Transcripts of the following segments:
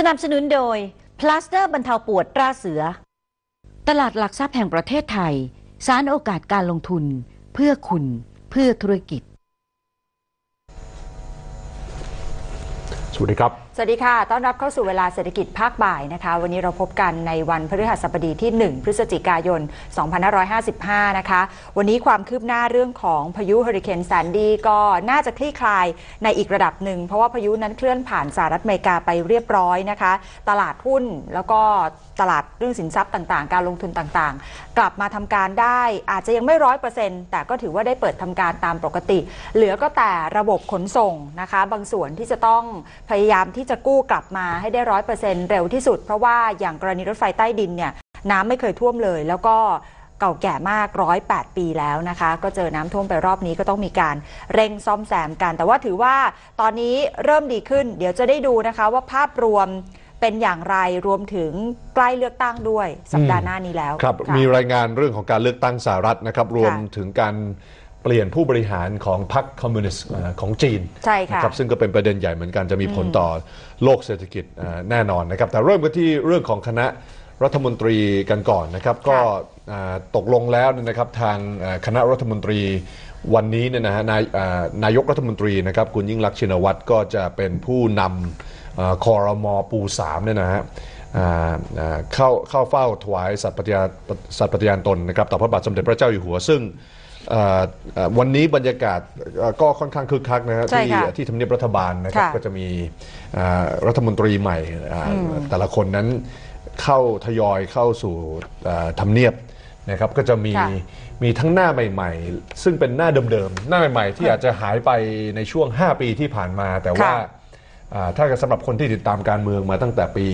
นับสนุนโดยพลาสเตอร์บรรเทาปวดตราเสือตลาดหลักทรัพย์แห่งประเทศไทยสานโอกาสการลงทุนเพื่อคุณเพื่อธุรกิจสวัสดีครับสวัสดีค่ะต้อนรับเข้าสู่เวลาเศรษฐกิจภาคบ่ายนะคะวันนี้เราพบกันในวันพฤหัสบดีที่1พฤศจิกายน2555นะคะวันนี้ความคืบหน้าเรื่องของพายุเฮอริเคนแซนดี้ก็น่าจะคลี่คลายในอีกระดับหนึ่งเพราะว่าพายุนั้นเคลื่อนผ่านสหรัฐอเมริกาไปเรียบร้อยนะคะตลาดหุ้นแล้วก็ตลาดเรื่องสินทรัพย์ต่างๆการลงทุนต่างๆกลับมาทำการได้อาจจะยังไม่100%แต่ก็ถือว่าได้เปิดทำการตามปกติเหลือก็แต่ระบบขนส่งนะคะบางส่วนที่จะต้องพยายามที่จะกู้กลับมาให้ได้100%เร็วที่สุดเพราะว่าอย่างกรณีรถไฟใต้ดินเนี่ยน้ำไม่เคยท่วมเลยแล้วก็เก่าแก่มาก108 ปีแล้วนะคะก็เจอน้ำท่วมไปรอบนี้ก็ต้องมีการเร่งซ่อมแซมกันแต่ว่าถือว่าตอนนี้เริ่มดีขึ้นเดี๋ยวจะได้ดูนะคะว่าภาพรวมเป็นอย่างไรรวมถึงใกล้เลือกตั้งด้วยสัปดาห์หน้านี้แล้วครับมีรายงานเรื่องของการเลือกตั้งสหรัฐนะครับรวมถึงการเปลี่ยนผู้บริหารของพรรคคอมมิวนิสต์ของจีนใช่ค่ะนะครับซึ่งก็เป็นประเด็นใหญ่เหมือนกันจะมีผลต่อโลกเศรษฐกิจแน่นอนนะครับแต่เริ่มกันที่เรื่องของคณะรัฐมนตรีกันก่อนนะครับก็ตกลงแล้วนะครับทางคณะรัฐมนตรีวันนี้เนี่ยนะฮะนายกรัฐมนตรีนะครับคุณยิ่งลักษณ์ชินวัตรก็จะเป็นผู้นำครม.ปู3เนี่ยนะฮะเข้าเฝ้าถวายสัตย์ปฏิญาณตนนะครับต่อพระบาทสมเด็จพระเจ้าอยู่หัวซึ่งวันนี้บรรยากาศก็ค่อนข้างคึกคักนะฮะที่ทำเนียบรัฐบาลนะครับก็จะมีรัฐมนตรีใหม่แต่ละคนนั้นทยอยเข้าสู่ทำเนียบนะครับก็จะมีทั้งหน้าใหม่ๆซึ่งเป็นหน้าเดิมๆหน้าใหม่ๆที่อาจจะหายไปในช่วง5 ปีที่ผ่านมาแต่ว่าถ้าสำหรับคนที่ติดตามการเมืองมาตั้งแต่ปี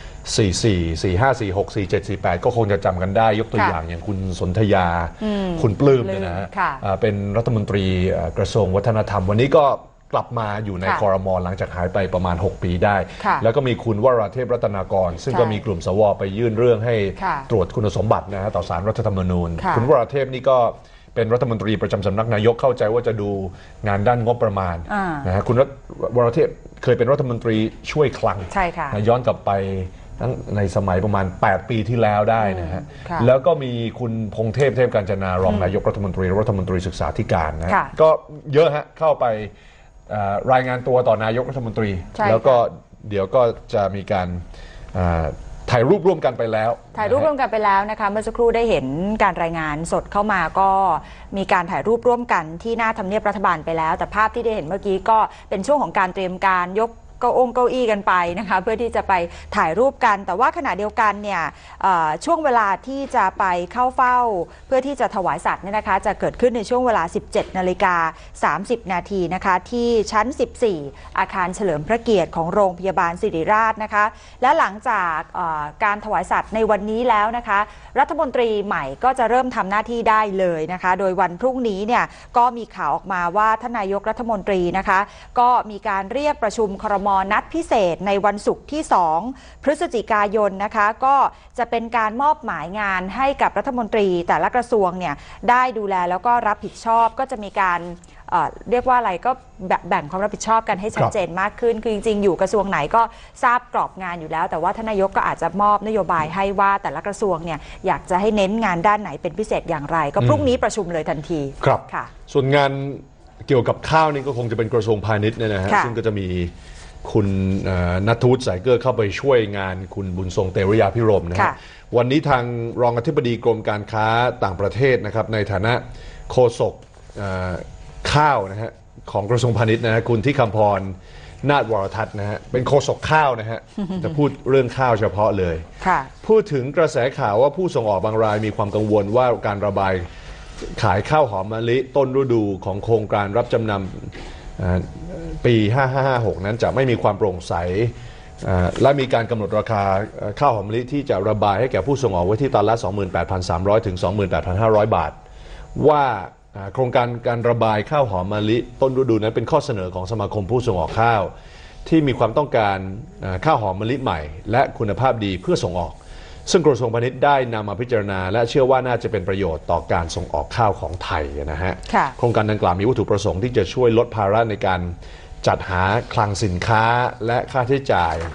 44 45 46 47 48ก็คงจะจำกันได้ยกตัวอย่างอย่างคุณสนธยาคุณปลื้มเนี่ยนะฮะเป็นรัฐมนตรีกระทรวงวัฒนธรรมวันนี้ก็กลับมาอยู่ในครม.หลังจากหายไปประมาณ6 ปีได้แล้วก็มีคุณวราเทพรัตนากรซึ่งก็มีกลุ่มสว.ไปยื่นเรื่องให้ตรวจคุณสมบัตินะฮะต่อศาลรัฐธรรมนูญคุณวราเทพนี่ก็เป็นรัฐมนตรีประจำสำนักนายกเข้าใจว่าจะดูงานด้านงบประมาณนะฮะคุณวราเทพเคยเป็นรัฐมนตรีช่วยคลังย้อนกลับไปในสมัยประมาณ8 ปีที่แล้วได้นะฮะแล้วก็มีคุณพงเทพกาญจนารองนายกรัฐมนตรีศึกษาธิการนะก็เยอะฮะเข้าไปรายงานตัวต่อนายกรัฐมนตรีแล้วก็เดี๋ยวก็จะมีการถ่ายรูปร่วมกันไปแล้วนะคะเมื่อสักครู่ได้เห็นการรายงานสดเข้ามาก็มีการถ่ายรูปร่วมกันที่หน้าทำเนียบรัฐบาลไปแล้วแต่ภาพที่ได้เห็นเมื่อกี้ก็เป็นช่วงของการเตรียมการยกเก้าอี้กันไปนะคะเพื่อที่จะไปถ่ายรูปกันแต่ว่าขณะเดียวกันเนี่ยช่วงเวลาที่จะไปเข้าเฝ้าเพื่อที่จะถวายสัตย์เนี่ยนะคะจะเกิดขึ้นในช่วงเวลา 17:30 นาทีนะคะที่ชั้น 14 อาคารเฉลิมพระเกียรติของโรงพยาบาลศิริราชนะคะและหลังจากการถวายสัตย์ในวันนี้แล้วนะคะรัฐมนตรีใหม่ก็จะเริ่มทำหน้าที่ได้เลยนะคะโดยวันพรุ่งนี้เนี่ยก็มีข่าวออกมาว่าท่านนายกรัฐมนตรีนะคะก็มีการเรียกประชุมครม.นัดพิเศษในวันศุกร์ที่2 พฤศจิกายนนะคะก็จะเป็นการมอบหมายงานให้กับรัฐมนตรีแต่ละกระทรวงเนี่ยได้ดูแลแล้วก็รับผิดชอบก็จะมีการเรียกว่าอะไรก็แบ่งความรับผิดชอบกันให้ชัดเจนมากขึ้นคือจริงๆอยู่กระทรวงไหนก็ทราบกรอบงานอยู่แล้วแต่ว่าท่านนายกก็อาจจะมอบนโยบายให้ว่าแต่ละกระทรวงเนี่ยอยากจะให้เน้นงานด้านไหนเป็นพิเศษอย่างไรก็พรุ่งนี้ประชุมเลยทันทีครับค่ะส่วนงานเกี่ยวกับข้าวนี่ก็คงจะเป็นกระทรวงพาณิชย์นะฮะซึ่งก็จะมีคุณณัฐวุฒิ สายเกลือเข้าไปช่วยงานคุณบุญทรงเตริยาภิรมย์นะฮะวันนี้ทางรองอธิบดีกรมการค้าต่างประเทศนะครับในฐานะโฆษกข้าวนะฮะของกระทรวงพาณิชย์นะฮะคุณที่คำพรนาฏวรทัศน์นะฮะเป็นโฆษกข้าวนะฮะจะพูดเรื่องข้าวเฉพาะเลยพูดถึงกระแสข่าวว่าผู้ส่งออกบางรายมีความกังวลว่าการระบายขายข้าวหอมมะลิต้นฤดูของโครงการรับจำนำปี5556นั้นจะไม่มีความโปร่งใสและมีการกำหนดราคาข้าวหอมมะลิที่จะระบายให้แก่ผู้ส่งออกไว้ที่ตันละ 28,300 ถึง 28,500 บาทว่าโครงการการระบายข้าวหอมมะลิต้นฤดูนั้นเป็นข้อเสนอของสมาคมผู้ส่งออกข้าวที่มีความต้องการข้าวหอมมะลิใหม่และคุณภาพดีเพื่อส่งออกซึ่งกระทรวงพาณิชย์ได้นำมาพิจารณาและเชื่อว่าน่าจะเป็นประโยชน์ต่อการส่งออกข้าวของไทยนะฮะโครงการดังกล่าวมีวัตถุประสงค์ที่จะช่วยลดภาระในการจัดหาคลังสินค้าและค่าใช้จ่าย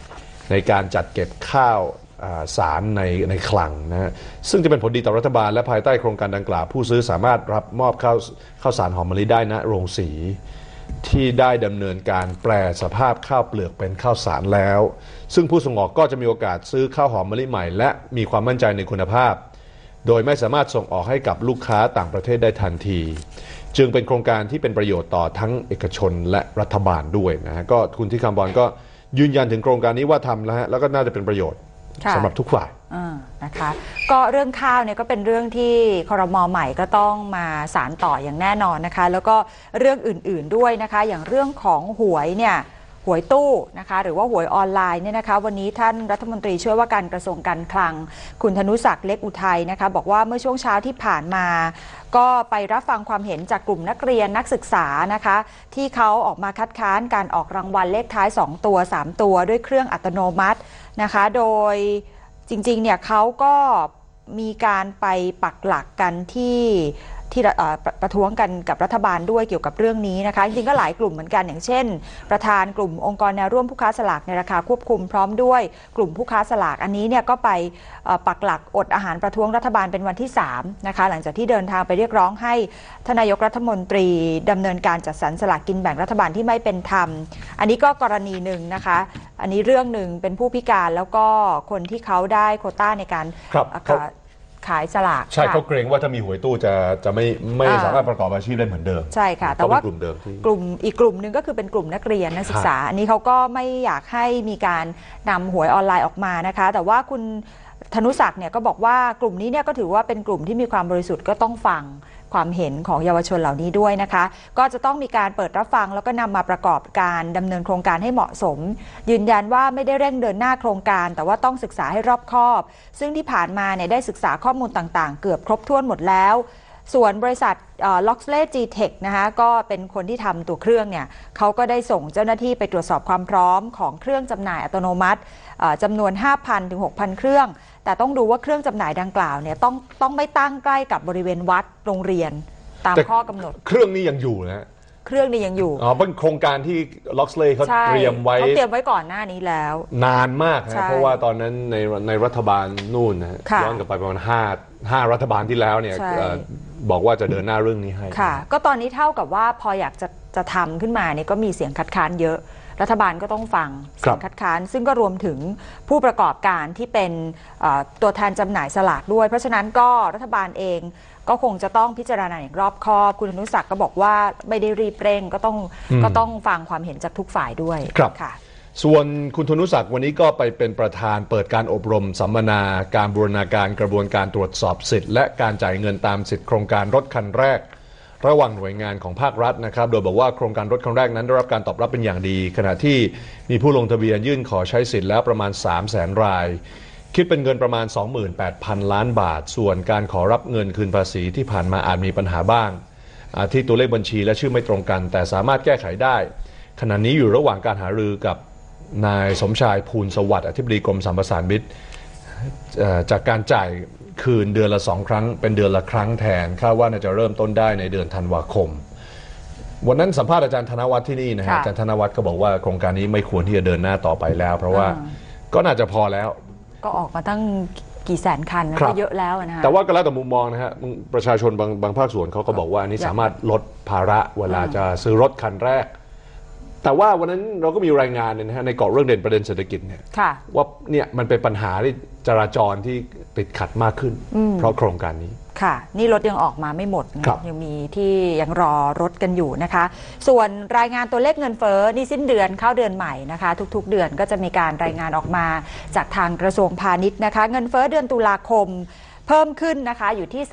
ในการจัดเก็บข้าวสารในคลังนะฮะซึ่งจะเป็นผลดีต่อรัฐบาลและภายใต้โครงการดังกล่าวผู้ซื้อสามารถรับมอบข้าวสารหอมมะลิได้ณโรงสีที่ได้ดำเนินการแปลสภาพข้าวเปลือกเป็นข้าวสารแล้วซึ่งผู้ส่งออกก็จะมีโอกาสซื้อข้าวหอมมะลิใหม่และมีความมั่นใจในคุณภาพโดยไม่สามารถส่งออกให้กับลูกค้าต่างประเทศได้ทันทีจึงเป็นโครงการที่เป็นประโยชน์ต่อทั้งเอกชนและรัฐบาลด้วยนะฮะก็คุณที่คำบอลก็ยืนยันถึงโครงการนี้ว่าทำแล้วก็น่าจะเป็นประโยชน์สำหรับทุกฝ่ายนะคะก็เรื่องข้าวเนี่ยก็เป็นเรื่องที่ครม.ใหม่ก็ต้องมาสานต่ออย่างแน่นอนนะคะแล้วก็เรื่องอื่นๆด้วยนะคะอย่างเรื่องของหวยเนี่ยหวยตู้นะคะหรือว่าหวยออนไลน์เนี่ยนะคะวันนี้ท่านรัฐมนตรีช่วยว่าการกระทรวงการคลังคุณธนุศักดิ์เล็กอุทัยนะคะบอกว่าเมื่อช่วงเช้าที่ผ่านมาก็ไปรับฟังความเห็นจากกลุ่มนักเรียนนักศึกษานะคะที่เขาออกมาคัดค้านการออกรางวัลเลขท้าย2ตัว3ตัวด้วยเครื่องอัตโนมัตินะคะโดยจริงๆเนี่ยเขาก็มีการไปปักหลักกันที่ประท้วงกันกับรัฐบาลด้วยเกี่ยวกับเรื่องนี้นะคะจริงๆก็หลายกลุ่มเหมือนกันอย่างเช่นประธานกลุ่มองค์กรแนวร่วมผู้ค้าสลากในราคาควบคุมพร้อมด้วยกลุ่มผู้ค้าสลากอันนี้เนี่ยก็ไปปักหลักอดอาหารประท้วงรัฐบาลเป็นวันที่3นะคะหลังจากที่เดินทางไปเรียกร้องให้ทานนายกรัฐมนตรีดำเนินการจัดสรรสลากกินแบ่งรัฐบาลที่ไม่เป็นธรรมอันนี้ก็กรณีหนึ่งนะคะอันนี้เรื่องหนึ่งเป็นผู้พิการแล้วก็คนที่เขาได้โควต้าในการขายสลากใช่เขาเกรงว่าถ้ามีหวยตู้จะไม่สามารถประกอบอาชีพได้เหมือนเดิมใช่ค่ะแต่ว่ากลุ่มเดิมอีกกลุ่มหนึ่งก็คือเป็นกลุ่มนักเรียนนักศึกษาอันนี้เขาก็ไม่อยากให้มีการนำหวยออนไลน์ออกมานะคะแต่ว่าคุณธนุศักดิ์เนี่ยก็บอกว่ากลุ่มนี้เนี่ยก็ถือว่าเป็นกลุ่มที่มีความบริสุทธิ์ก็ต้องฟังความเห็นของเยาวชนเหล่านี้ด้วยนะคะก็จะต้องมีการเปิดรับฟังแล้วก็นำมาประกอบการดำเนินโครงการให้เหมาะสมยืนยันว่าไม่ได้เร่งเดินหน้าโครงการแต่ว่าต้องศึกษาให้รอบคอบซึ่งที่ผ่านมาเนี่ยได้ศึกษาข้อมูลต่างๆเกือบครบถ้วนหมดแล้วส่วนบริษัทLoxley G-Tech นะคะก็เป็นคนที่ทำตัวเครื่องเนี่ยเขาก็ได้ส่งเจ้าหน้าที่ไปตรวจสอบความพร้อมของเครื่องจำหน่ายอัตโนมัติจำนวน 5,000 ถึง 6,000 เครื่องแต่ต้องดูว่าเครื่องจำหน่ายดังกล่าวเนี่ยต้องไม่ตั้งใกล้กับบริเวณวัดโรงเรียนตามข้อกำหนดเครื่องนี้ยังอยู่นะเครื่องนี้ยังอยู่เป็นโครงการที่ Loxley เขาเตรียมไว้เขาเตรียมไว้ก่อนหน้านี้แล้วนานมากนะเพราะว่าตอนนั้นในรัฐบาลนู่นนะย้อนกลับไปประมาณ5รัฐบาลที่แล้วเนี่ยบอกว่าจะเดินหน้าเรื่องนี้ให้ค่ะก็ตอนนี้เท่ากับว่าพออยากจะทำขึ้นมาเนี่ยก็มีเสียงคัดค้านเยอะรัฐบาลก็ต้องฟังเสียงคัดค้านซึ่งก็รวมถึงผู้ประกอบการที่เป็นตัวแทนจำหน่ายสลากด้วยเพราะฉะนั้นก็รัฐบาลเองก็คงจะต้องพิจารณาอย่างรอบคอบคุณอนุศักดิ์ก็บอกว่าไม่ได้รีบเร่งก็ต้องฟังความเห็นจากทุกฝ่ายด้วยค่ะส่วนคุณธนุศักดิ์วันนี้ก็ไปเป็นประธานเปิดการอบรมสัมมนาการบูรณาการกระบวนการตรวจสอบสิทธิ์และการจ่ายเงินตามสิทธิโครงการรถคันแรกระหว่างหน่วยงานของภาครัฐนะครับโดยบอกว่าโครงการรถคันแรกนั้นได้รับการตอบรับเป็นอย่างดีขณะที่มีผู้ลงทะเบียนยื่นขอใช้สิทธิ์แล้วประมาณ 300,000 รายคิดเป็นเงินประมาณ 28,000 ล้านบาทส่วนการขอรับเงินคืนภาษีที่ผ่านมาอาจมีปัญหาบ้างที่ตัวเลขบัญชีและชื่อไม่ตรงกันแต่สามารถแก้ไขได้ขณะนี้อยู่ระหว่างการหารือกับนายสมชายภูลสวัสดิ์อธิบดีกรมสรรพสามิตจากการจ่ายคืนเดือนละ2 ครั้งเป็นเดือนละครั้งแทนคาดว่าน่าจะเริ่มต้นได้ในเดือนธันวาคมวันนั้นสัมภาษณ์อาจารย์ธนวัฒน์ที่นี่นะฮะอาจารย์ธนวัฒน์ก็บอกว่าโครงการนี้ไม่ควรที่จะเดินหน้าต่อไปแล้วเพราะว่าก็น่าจะพอแล้วก็ออกมาตั้งกี่แสนคันก็เยอะแล้วนะฮะแต่ว่าก็แล้วแต่มุมมองนะฮะประชาชนบางภาคส่วนเขาก็บอกว่านี่สามารถลดภาระเวลาจะซื้อรถคันแรกแต่ว่าวันนั้นเราก็มีรายงานนะฮะในเกาะเรื่องเด่นประเด็นเศรษฐกิจเนี่ยว่าเนี่ยมันเป็นปัญหาที่จราจรที่ติดขัดมากขึ้นเพราะโครงการนี้ค่ะนี่รถยังออกมาไม่หมดยังมีที่ยังรอรถกันอยู่นะคะส่วนรายงานตัวเลขเงินเฟ้อนี่สิ้นเดือนเข้าเดือนใหม่นะคะทุกๆเดือนก็จะมีการรายงานออกมาจากทางกระทรวงพาณิชย์นะคะเงินเฟ้อเดือนตุลาคมเพิ่มขึ้นนะคะอยู่ที่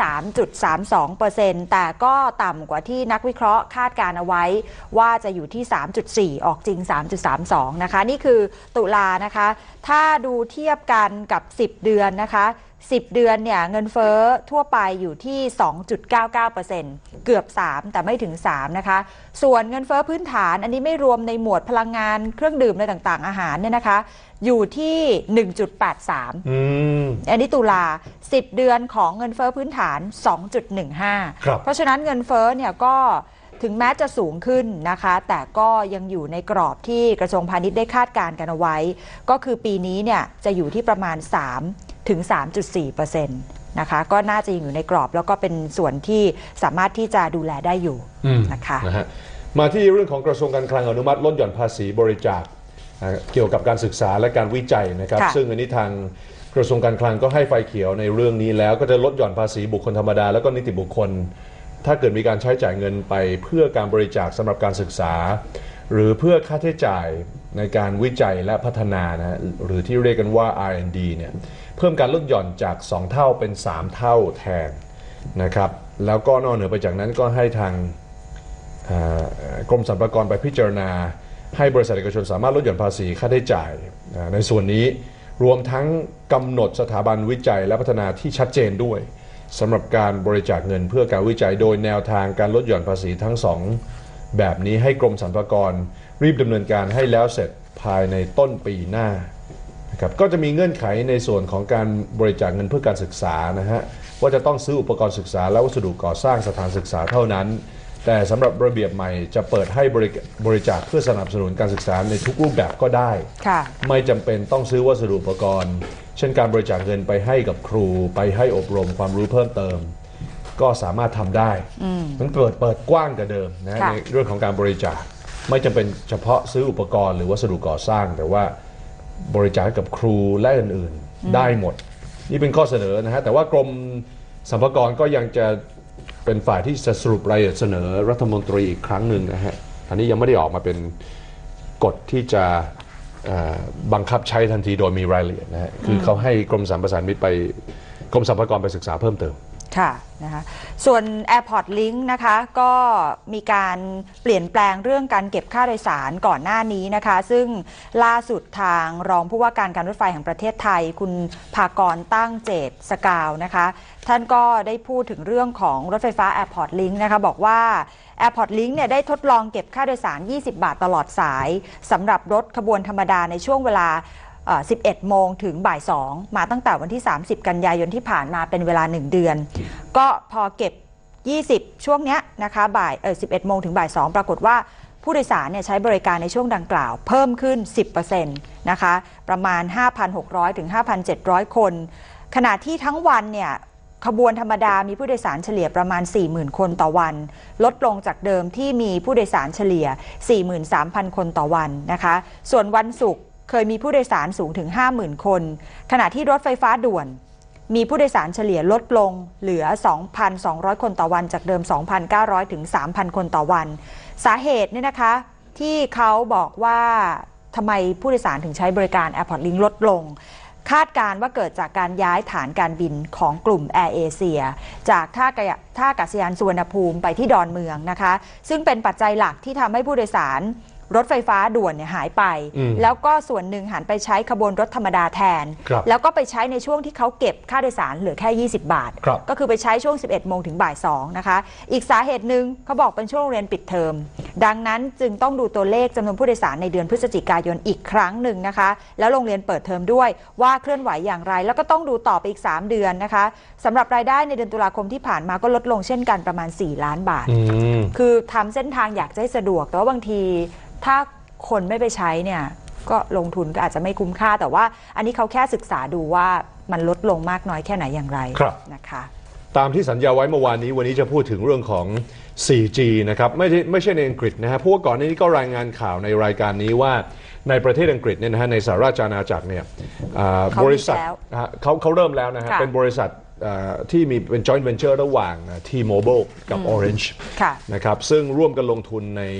3.32% แต่ก็ต่ำกว่าที่นักวิเคราะห์คาดการเอาไว้ว่าจะอยู่ที่ 3.4 ออกจริง 3.32 นะคะนี่คือตุลานะคะถ้าดูเทียบกันกับ10 เดือนนะคะ10 เดือนเนี่ยเงินเฟ้อทั่วไปอยู่ที่ 2.99% เกือบ3แต่ไม่ถึง3นะคะส่วนเงินเฟ้อพื้นฐานอันนี้ไม่รวมในหมวดพลังงานเครื่องดื่มอะไรต่างๆอาหารเนี่ยนะคะอยู่ที่ 1.83 อันนี้ตุลา10 เดือนของเงินเฟ้อพื้นฐาน 2.15 เพราะฉะนั้นเงินเฟ้อเนี่ยก็ถึงแม้จะสูงขึ้นนะคะแต่ก็ยังอยู่ในกรอบที่กระทรวงพาณิชย์ได้คาดการณ์กันเอาไว้ก็คือปีนี้เนี่ยจะอยู่ที่ประมาณ3 ถึง 3.4%นะคะก็น่าจะอยู่ในกรอบแล้วก็เป็นส่วนที่สามารถที่จะดูแลได้อยู่นะคะมาที่เรื่องของกระทรวงการคลังอนุมัติลดหย่อนภาษีบริจาคเกี่ยวกับการศึกษาและการวิจัยนะครับซึ่งอันนี้ทางกระทรวงการคลังก็ให้ไฟเขียวในเรื่องนี้แล้วก็จะลดหย่อนภาษีบุคคลธรรมดาแล้วก็นิติบุคคลถ้าเกิดมีการใช้จ่ายเงินไปเพื่อการบริจาคสำหรับการศึกษาหรือเพื่อค่าใช้จ่ายในการวิจัยและพัฒนานะหรือที่เรียกกันว่า R&D เนี่ยเพิ่มการลดหย่อนจาก2เท่าเป็น3เท่าแทนนะครับแล้วก็นอกเหนือไปจากนั้นก็ให้ทางกรมสรรพากรไปพิจารณาให้บริษัทเอกชนสามารถลดหย่อนภาษีค่าใช้จ่ายในส่วนนี้รวมทั้งกำหนดสถาบันวิจัยและพัฒนาที่ชัดเจนด้วยสำหรับการบริจาคเงินเพื่อการวิจัยโดยแนวทางการลดหย่อนภาษีทั้ง2แบบนี้ให้กรมสรรพากรรีบดำเนินการให้แล้วเสร็จภายในต้นปีหน้านะครับก็จะมีเงื่อนไขในส่วนของการบริจาคเงินเพื่อการศึกษานะฮะว่าจะต้องซื้ออุปกรณ์ศึกษาและวัสดุก่อสร้างสถานศึกษาเท่านั้นแต่สำหรับระเบียบใหม่จะเปิดให้บริจาคเพื่อสนับสนุนการศึกษาในทุกรูปแบบก็ได้ไม่จำเป็นต้องซื้อวัสดุอุปกรณ์เช่นการบริจาคเงินไปให้กับครูไปให้อบรมความรู้เพิ่มเติมก็สามารถทำได้มันเปิดกว้างกว่าเดิมนะในเรื่องของการบริจาคไม่จำเป็นเฉพาะซื้ออุปกรณ์หรือวัสดุก่อสร้างแต่ว่าบริจาคกับครูและอื่นๆได้หมดนี่เป็นข้อเสนอนะฮะแต่ว่ากรมสรรพากรก็ยังจะเป็นฝ่ายที่จะสรุปรายละเอียดเสนอรัฐมนตรีอีกครั้งหนึ่งนะฮะอันนี้ยังไม่ได้ออกมาเป็นกฎที่จะบังคับใช้ทันทีโดยมีรายละเอียดนะฮะคือเขาให้กรมสรรพสามิตไปกรมสรรพากรไปศึกษาเพิ่มเติมค่ะนะคะส่วน Airport Link นะคะก็มีการเปลี่ยนแปลงเรื่องการเก็บค่าโดยสารก่อนหน้านี้นะคะซึ่งล่าสุดทางรองผู้ว่าการรถไฟแห่งประเทศไทยคุณภากรตั้งเจตสกาวนะคะท่านก็ได้พูดถึงเรื่องของรถไฟฟ้า Airport Link นะคะบอกว่า Airport Link เนี่ยได้ทดลองเก็บค่าโดยสาร20 บาทตลอดสายสำหรับรถขบวนธรรมดาในช่วงเวลา11 โมงถึงบ่าย 2มาตั้งแต่วันที่ 30 กันยายนที่ผ่านมาเป็นเวลา 1 เดือนก็พอเก็บ 20 ช่วงนี้นะคะบ่าย 11 โมงถึงบ่าย 2ปรากฏว่าผู้โดยสารเนี่ยใช้บริการในช่วงดังกล่าวเพิ่มขึ้น 10% นะคะประมาณ 5,600 ถึง 5,700 คนขณะที่ทั้งวันเนี่ยขบวนธรรมดามีผู้โดยสารเฉลี่ยประมาณ 40,000 คนต่อวันลดลงจากเดิมที่มีผู้โดยสารเฉลี่ย 43,000 คนต่อวันนะคะส่วนวันศุกร์เคยมีผู้โดยสารสูงถึง 50,000 คนขณะที่รถไฟฟ้าด่วนมีผู้โดยสารเฉลี่ยลดลงเหลือ 2,200 คนต่อวันจากเดิม 2,900 ถึง 3,000 คนต่อวันสาเหตุเนี่ยนะคะที่เขาบอกว่าทำไมผู้โดยสารถึงใช้บริการ Airport Link ลดลงคาดการว่าเกิดจากการย้ายฐานการบินของกลุ่มแอร์เอเชียจากท่าอากาศยานสุวรรณภูมิไปที่ดอนเมืองนะคะซึ่งเป็นปัจจัยหลักที่ทำให้ผู้โดยสารรถไฟฟ้าด่วนเนี่ยหายไปแล้วก็ส่วนหนึ่งหันไปใช้ขบวนรถธรรมดาแทนแล้วก็ไปใช้ในช่วงที่เขาเก็บค่าโดยสารเหลือแค่20 บาทก็คือไปใช้ช่วง 11 โมงถึงบ่าย 2นะคะอีกสาเหตุหนึ่งเขาบอกเป็นช่วงเรียนปิดเทอมดังนั้นจึงต้องดูตัวเลขจำนวนผู้โดยสารในเดือนพฤศจิกายนอีกครั้งหนึ่งนะคะแล้วโรงเรียนเปิดเทอมด้วยว่าเคลื่อนไหวอย่างไรแล้วก็ต้องดูต่อไปอีก3เดือนนะคะสำหรับรายได้ในเดือนตุลาคมที่ผ่านมาก็ลดลงเช่นกันประมาณ4 ล้านบาทคือทำเส้นทางอยากให้สะดวกแต่ว่าบางทีถ้าคนไม่ไปใช้เนี่ยก็ลงทุนก็อาจจะไม่คุ้มค่าแต่ว่าอันนี้เขาแค่ศึกษาดูว่ามันลดลงมากน้อยแค่ไหนอย่างไรนะคะตามที่สัญญาไว้เมื่อวานนี้วันนี้จะพูดถึงเรื่องของ 4G นะครับไม่ใช่ในอังกฤษนะฮะเพราะว่าก่อนนี้ก็รายงานข่าวในรายการนี้ว่าในประเทศอังกฤษเนี่ยนะฮะในสหราชอาณาจักรเนี่ยบริษัทเขาเริ่มแล้วนะฮะเป็นบริษัทที่มีเป็น joint venture ระหว่าง T-Mobile กับ Orange นะครับซึ่งร่วมกันลงทุนใน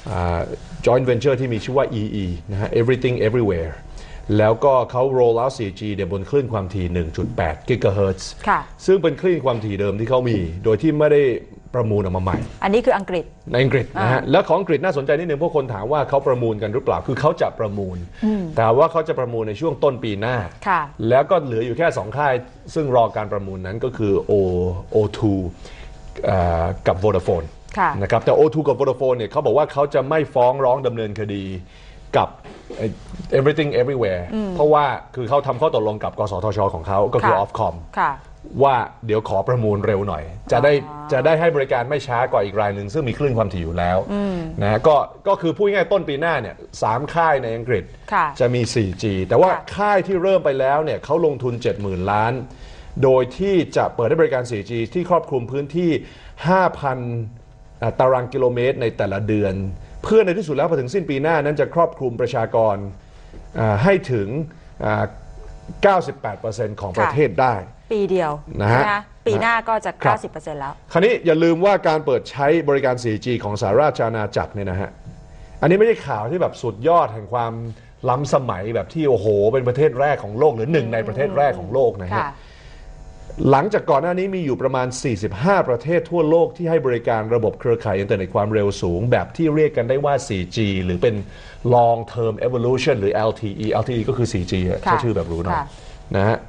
joint venture ที่มีชื่อว่า EE นะฮะ Everything Everywhere แล้วก็เขา roll out 4G เดี๋ยวบนคลื่นความถี่ 1.8 GHz ซึ่งเป็นคลื่นความถี่เดิมที่เขามีโดยที่ไม่ได้ประมูลออกมาใหม่อันนี้คืออังกฤษในอังกฤษนะฮะแล้วของอังกฤษน่าสนใจนิดนึงพวกคนถามว่าเขาประมูลกันหรือเปล่าคือเขาจะประมูลแต่ว่าเขาจะประมูลในช่วงต้นปีหน้าแล้วก็เหลืออยู่แค่2ค่ายซึ่งรอการประมูลนั้นก็คือ O2 กับ Vodafoneนะครับแต่ O2 กับ Vodafone เนี่ยเขาบอกว่าเขาจะไม่ฟ้องร้องดำเนินคดีกับ Everything Everywhere เพราะว่าคือเขาทำข้อตกลงกับกสทช.ของเขาก็คือ Ofcom ว่าเดี๋ยวขอประมูลเร็วหน่อย จะได้ให้บริการไม่ช้ากว่าอีกรายหนึ่งซึ่งมีคลื่นความถี่อยู่แล้วนะก็คือพูดง่ายๆต้นปีหน้าเนี่ย3 ค่ายในอังกฤษจะมี 4G แต่ว่าค่ายที่เริ่มไปแล้วเนี่ยเขาลงทุน 70,000 ล้านโดยที่จะเปิดให้บริการ 4G ที่ครอบคลุมพื้นที่ 5,000 ตารางกิโลเมตรในแต่ละเดือนเพื่อในที่สุดแล้วพอถึงสิ้นปีหน้านั้นจะครอบคลุมประชากรให้ถึง 98% ของประเทศได้ปีเดียวนะฮะปีหน้าก็จะ 90% แล้วคราวนี้อย่าลืมว่าการเปิดใช้บริการ 4G ของสหราชอาณาจักรเนี่ยนะฮะอันนี้ไม่ใช่ข่าวที่แบบสุดยอดแห่งความล้ำสมัยแบบที่โอ้โหเป็นประเทศแรกของโลกหรือหนึ่งในประเทศแรกของโลกนะฮะหลังจากก่อนหน้านี้มีอยู่ประมาณ45ประเทศทั่วโลกที่ให้บริการระบบเครือข่ายอินเทอร์เน็ตความเร็วสูงแบบที่เรียกกันได้ว่า 4G หรือเป็น Long Term Evolution หรือ LTE ก็คือ 4G ใช้ชื่อแบบรู้หน่อยนะฮะ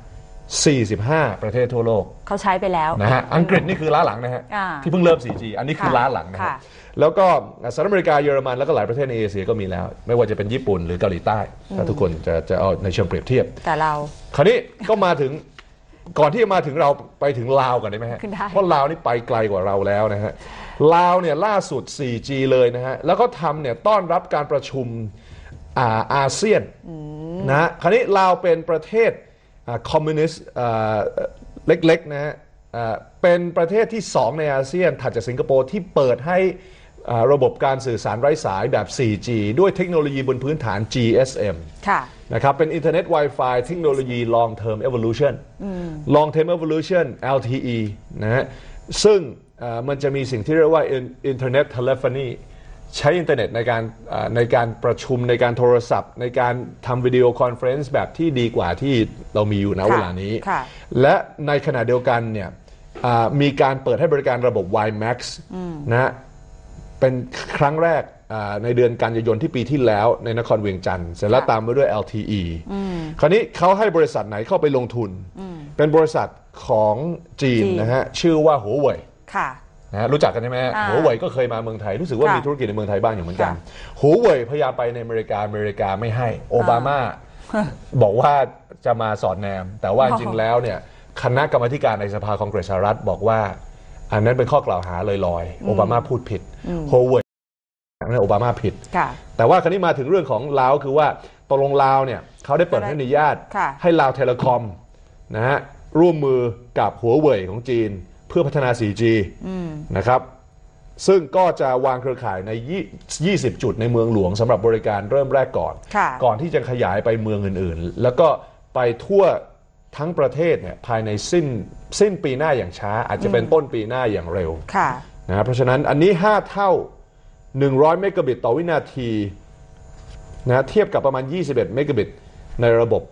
45ประเทศทั่วโลกเขาใช้ไปแล้วนะฮะอังกฤษนี่คือล้าหลังนะฮะที่เพิ่งเริ่ม 4G อันนี้คือล้าหลังนะฮะแล้วก็สหรัฐอเมริกาเยอรมันแล้วก็หลายประเทศในเอเชียก็มีแล้วไม่ว่าจะเป็นญี่ปุ่นหรือเกาหลีใต้ถ้าทุกคนจะเอาในเชิงเปรียบเทียบแต่เราคราวนี้ก็มาถึงก่อนที่จะมาถึงเราไปถึงลาวกันได้ไหมฮะเพราะลาวนี่ไปไกลกว่าเราแล้วนะฮะลาวเนี่ยล่าสุด 4G เลยนะฮะแล้วก็ทำเนี่ยต้อนรับการประชุมอาเซียนนะคราวนี้ลาวเป็นประเทศคอมมิวนิสต์เล็กๆนะฮะเป็นประเทศที่2ในอาเซียนถัดจากสิงคโปร์ที่เปิดให้ระบบการสื่อสารไร้สายแบบ 4G ด้วยเทคโนโลยีบนพื้นฐาน GSM นะครับเป็น Internet Wi-Fi เทคโนโลยี Long Term Evolution Long Term Evolution LTE นะฮะซึ่งมันจะมีสิ่งที่เรียกว่า Internet Telephony ใช้อินเทอร์เน็ตในการประชุมในการโทรศัพท์ในการทำวิดีโอคอนเฟอเรนซ์แบบที่ดีกว่าที่เรามีอยู่ณเวลานี้และในขณะเดียวกันเนี่ยมีการเปิดให้บริการระบบ WiMAX นะเป็นครั้งแรกในเดือนกันยายนที่ปีที่แล้วในนครเวียงจันทร์เสร็จแล้วตามมาด้วย LTE คราวนี้เขาให้บริษัทไหนเข้าไปลงทุนเป็นบริษัทของจีนนะฮะชื่อว่าหัวเว่ยนะรู้จักกันใช่ไหมหัวเว่ยก็เคยมาเมืองไทยรู้สึกว่ามีธุรกิจในเมืองไทยบ้างอยู่เหมือนกันหัวเว่ยพยายามไปในอเมริกาไม่ให้โอบามาบอกว่าจะมาสอดแนมแต่ว่าจริงแล้วเนี่ยคณะกรรมาการในสภาคองเกรสสหรัฐบอกว่าอันนั้นเป็นข้อกล่าวหาลอยๆโอบามาพูดผิดหัวเว่ยโอบามาผิดแต่ว่าคราวนี้มาถึงเรื่องของลาวคือว่าตกลงลาวเนี่ยเขาได้เปิดให้อนุญาตให้ลาวเทเลคอมนะฮะร่วมมือกับหัวเว่ยของจีนเพื่อพัฒนา 4G นะครับซึ่งก็จะวางเครือข่ายใน20 จุดในเมืองหลวงสำหรับบริการเริ่มแรกก่อนที่จะขยายไปเมืองอื่นๆแล้วก็ไปทั่วทั้งประเทศเนี่ยภายในสิ้นปีหน้าอย่างช้าอาจจะเป็นต้นปีหน้าอย่างเร็วนะเพราะฉะนั้นอันนี้5 เท่า100 เมกะบิตต่อวินาทีนะเทียบกับประมาณ21 เมกะบิตในระบบ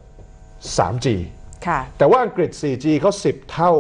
3G แต่ว่าอังกฤษ 4G เขา10 เท่า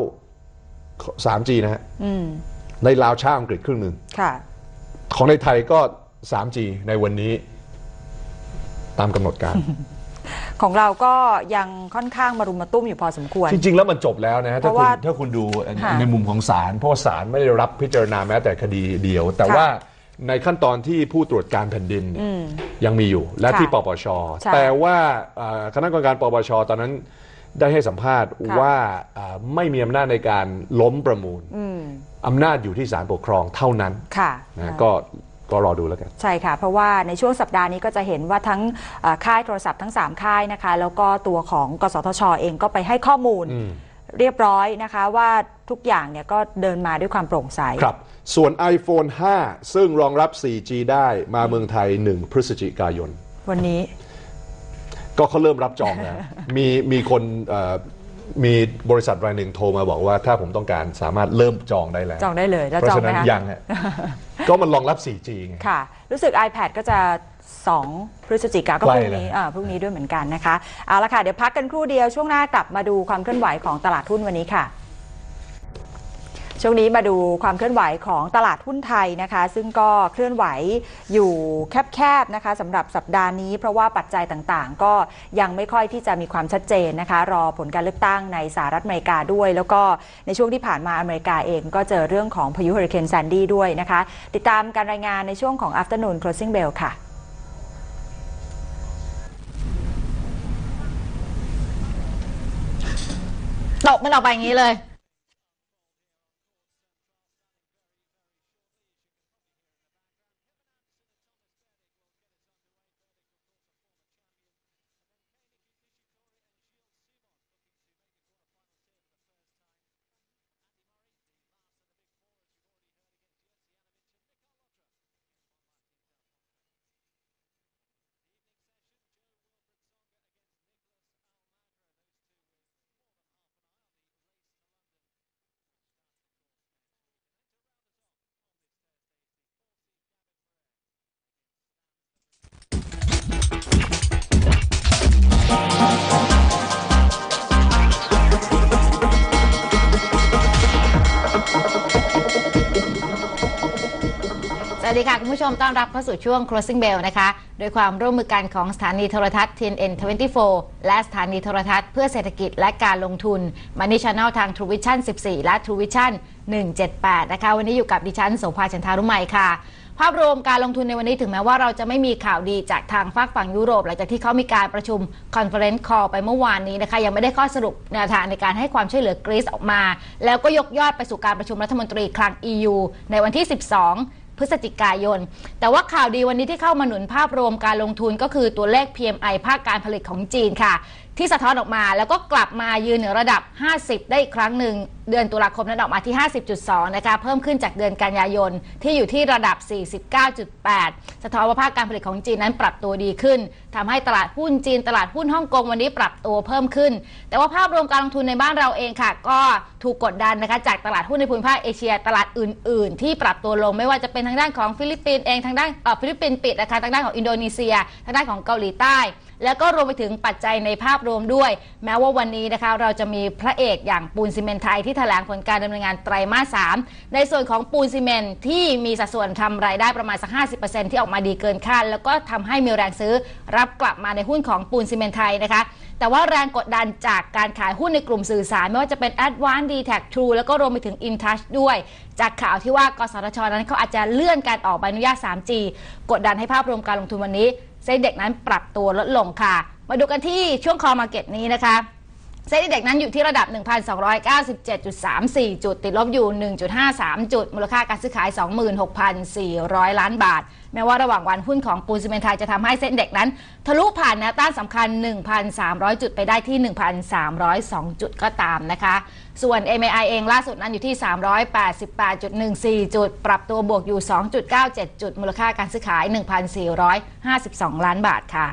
3G นะฮะในลาวช้าอังกฤษครึ่งหนึ่งของในไทยก็ 3G ในวันนี้ตามกำหนดการของเราก็ยังค่อนข้างมารุมมาตุ้มอยู่พอสมควรจริงๆแล้วมันจบแล้วนะฮะถ้าคุณดูในมุมของศาลเพราะศาลไม่ได้รับพิจารณาแม้แต่คดีเดียวแต่ว่าในขั้นตอนที่ผู้ตรวจการแผ่นดินยังมีอยู่และที่ปปช.แต่ว่าคณะกรรมการปปช.ตอนนั้นได้ให้สัมภาษณ์ว่าไม่มีอำนาจในการล้มประมูลอำนาจอยู่ที่ศาลปกครองเท่านั้นนะก็รอดูแล้วกันใช่ค่ะเพราะว่าในช่วงสัปดาห์นี้ก็จะเห็นว่าทั้งค่ายโทรศัพท์ทั้ง3ค่ายนะคะแล้วก็ตัวของกสทช.เองก็ไปให้ข้อมูลเรียบร้อยนะคะว่าทุกอย่างเนี่ยก็เดินมาด้วยความโปร่งใสครับส่วน iPhone 5 ซึ่งรองรับ 4G ได้มาเมืองไทย1 พฤศจิกายนวันนี้ก็เขาเริ่มรับจองแล้วมีคนมีบริษัทรายหนึ่งโทรมาบอกว่าถ้าผมต้องการสามารถเริ่มจองได้แล้วจองได้เลยแล้วจองไหมคะยังก็มันรองรับ 4G ไงค่ะรู้สึก iPad ก็จะ2 พฤศจิกายนก็พรุ่งนี้ด้วยเหมือนกันนะคะเอาละค่ะเดี๋ยวพักกันครู่เดียวช่วงหน้ากลับมาดูความเคลื่อนไหวของตลาดหุ้นวันนี้ค่ะช่วงนี้มาดูความเคลื่อนไหวของตลาดหุ้นไทยนะคะซึ่งก็เคลื่อนไหวอยู่แคบๆนะคะสำหรับสัปดาห์นี้เพราะว่าปัจจัยต่างๆก็ยังไม่ค่อยที่จะมีความชัดเจนนะคะรอผลการเลือกตั้งในสหรัฐอเมริกาด้วยแล้วก็ในช่วงที่ผ่านมาอเมริกาเองก็เจอเรื่องของพายุเฮอริเคนแซนดี้ด้วยนะคะติดตามการรายงานในช่วงของ Afternoon Closing Bell ค่ะตกมันออกไปอย่างนี้เลยวัสดีค่ะคุณผู้ชมต้อนรับเข้าสู่ช่วง Crossing Bell นะคะโดยความร่วมมือกันของสถานีโทรทัศน์ TNN24 และสถานีโทรทัศน์เพื่อเศรษฐกิจและการลงทุน Money Channel ทาง True Vision 14 และ True Vision 178 นะคะวันนี้อยู่กับดิฉันโสภา จันทารุไมยค่ะภาพรวมการลงทุนในวันนี้ถึงแม้ว่าเราจะไม่มีข่าวดีจากทางฝั่งยุโรปหลังจากที่เขามีการประชุม Conference Call ไปเมื่อวานนี้นะคะยังไม่ได้ข้อสรุปแนวทางในการให้ความช่วยเหลือกรีซออกมาแล้วก็ยกยอดไปสู่การประชุมรัฐมนตรีคลัง EU ในวันที่ 12 พฤศจิกายนแต่ว่าข่าวดีวันนี้ที่เข้ามาหนุนภาพรวมการลงทุนก็คือตัวเลข PMI ภาคการผลิตของจีนค่ะที่สะท้อนออกมาแล้วก็กลับมายืนเหนือระดับ 50 ได้อีกครั้งหนึ่งเดือนตุลาคมนั้นออกมาที่ 50.2 นะคะเพิ่มขึ้นจากเดือนกันยายนที่อยู่ที่ระดับ 49.8 สะท้อนว่าภาคการผลิตของจีนนั้นปรับตัวดีขึ้นทำให้ตลาดหุ้นจีนตลาดหุ้นฮ่องกงวันนี้ปรับตัวเพิ่มขึ้นแต่ว่าภาพรวมการลงทุนในบ้านเราเองค่ะก็ถูกกดดันนะคะจากตลาดหุ้นในภูมิภาคเอเชียตลาดอื่นๆที่ปรับตัวลงไม่ว่าจะเป็นทางด้านของฟิลิปปินส์เองทางด้านฟิลิปปินส์ปิดนะคะทางด้านของอินโดนีเซียทางด้านของเกาหลีใต้แล้วก็รวมไปถึงปัจจัยในภาพรวมด้วยแม้ว่าวันนี้นะคะเราจะมีพระเอกอย่างปูนซีเมนต์ไทยที่แถลงผลการดำเนินงานไตรมาส 3ในส่วนของปูนซีเมนต์ที่มีสัดส่วนทำรายได้ประมาณสัก 50% ที่ออกมาดีเกินคาดแล้วก็ทำให้มีแรงซื้อรับกลับมาในหุ้นของปูนซีเมนต์ไทยนะคะแต่ว่าแรงกดดันจากการขายหุ้นในกลุ่มสื่อสารไม่ว่าจะเป็น Advance D-Tech True แล้วก็รวมไปถึง InTouch ด้วยจากข่าวที่ว่ากสทชนั้นเขาอาจจะเลื่อนการออกใบอนุญาต 3G กดดันให้ภาพรวมการลงทุนวันนี้เซ็นเด็กนั้นปรับตัวลดลงค่ะมาดูกันที่ช่วงคอมาร์เก็ตนี้นะคะเซ็นดีเด็กนั้นอยู่ที่ระดับ 1,297.34 จุดติดลบอยู่ 1.53 จุดมูลค่าการซื้อขาย 26,400 ล้านบาทแม้ว่าระหว่างวันหุ้นของปูนซีเมนต์ไทยจะทำให้เซ็นเด็กนั้นทะลุผ่านแนวต้านสำคัญ 1,300 จุดไปได้ที่ 1,302 จุดก็ตามนะคะส่วน MAI เองล่าสุดนั้นอยู่ที่ 388.14 จุดปรับตัวบวกอยู่ 2.97 จุดมูลค่าการซื้อขาย 1,452 ล้านบาทค่ะ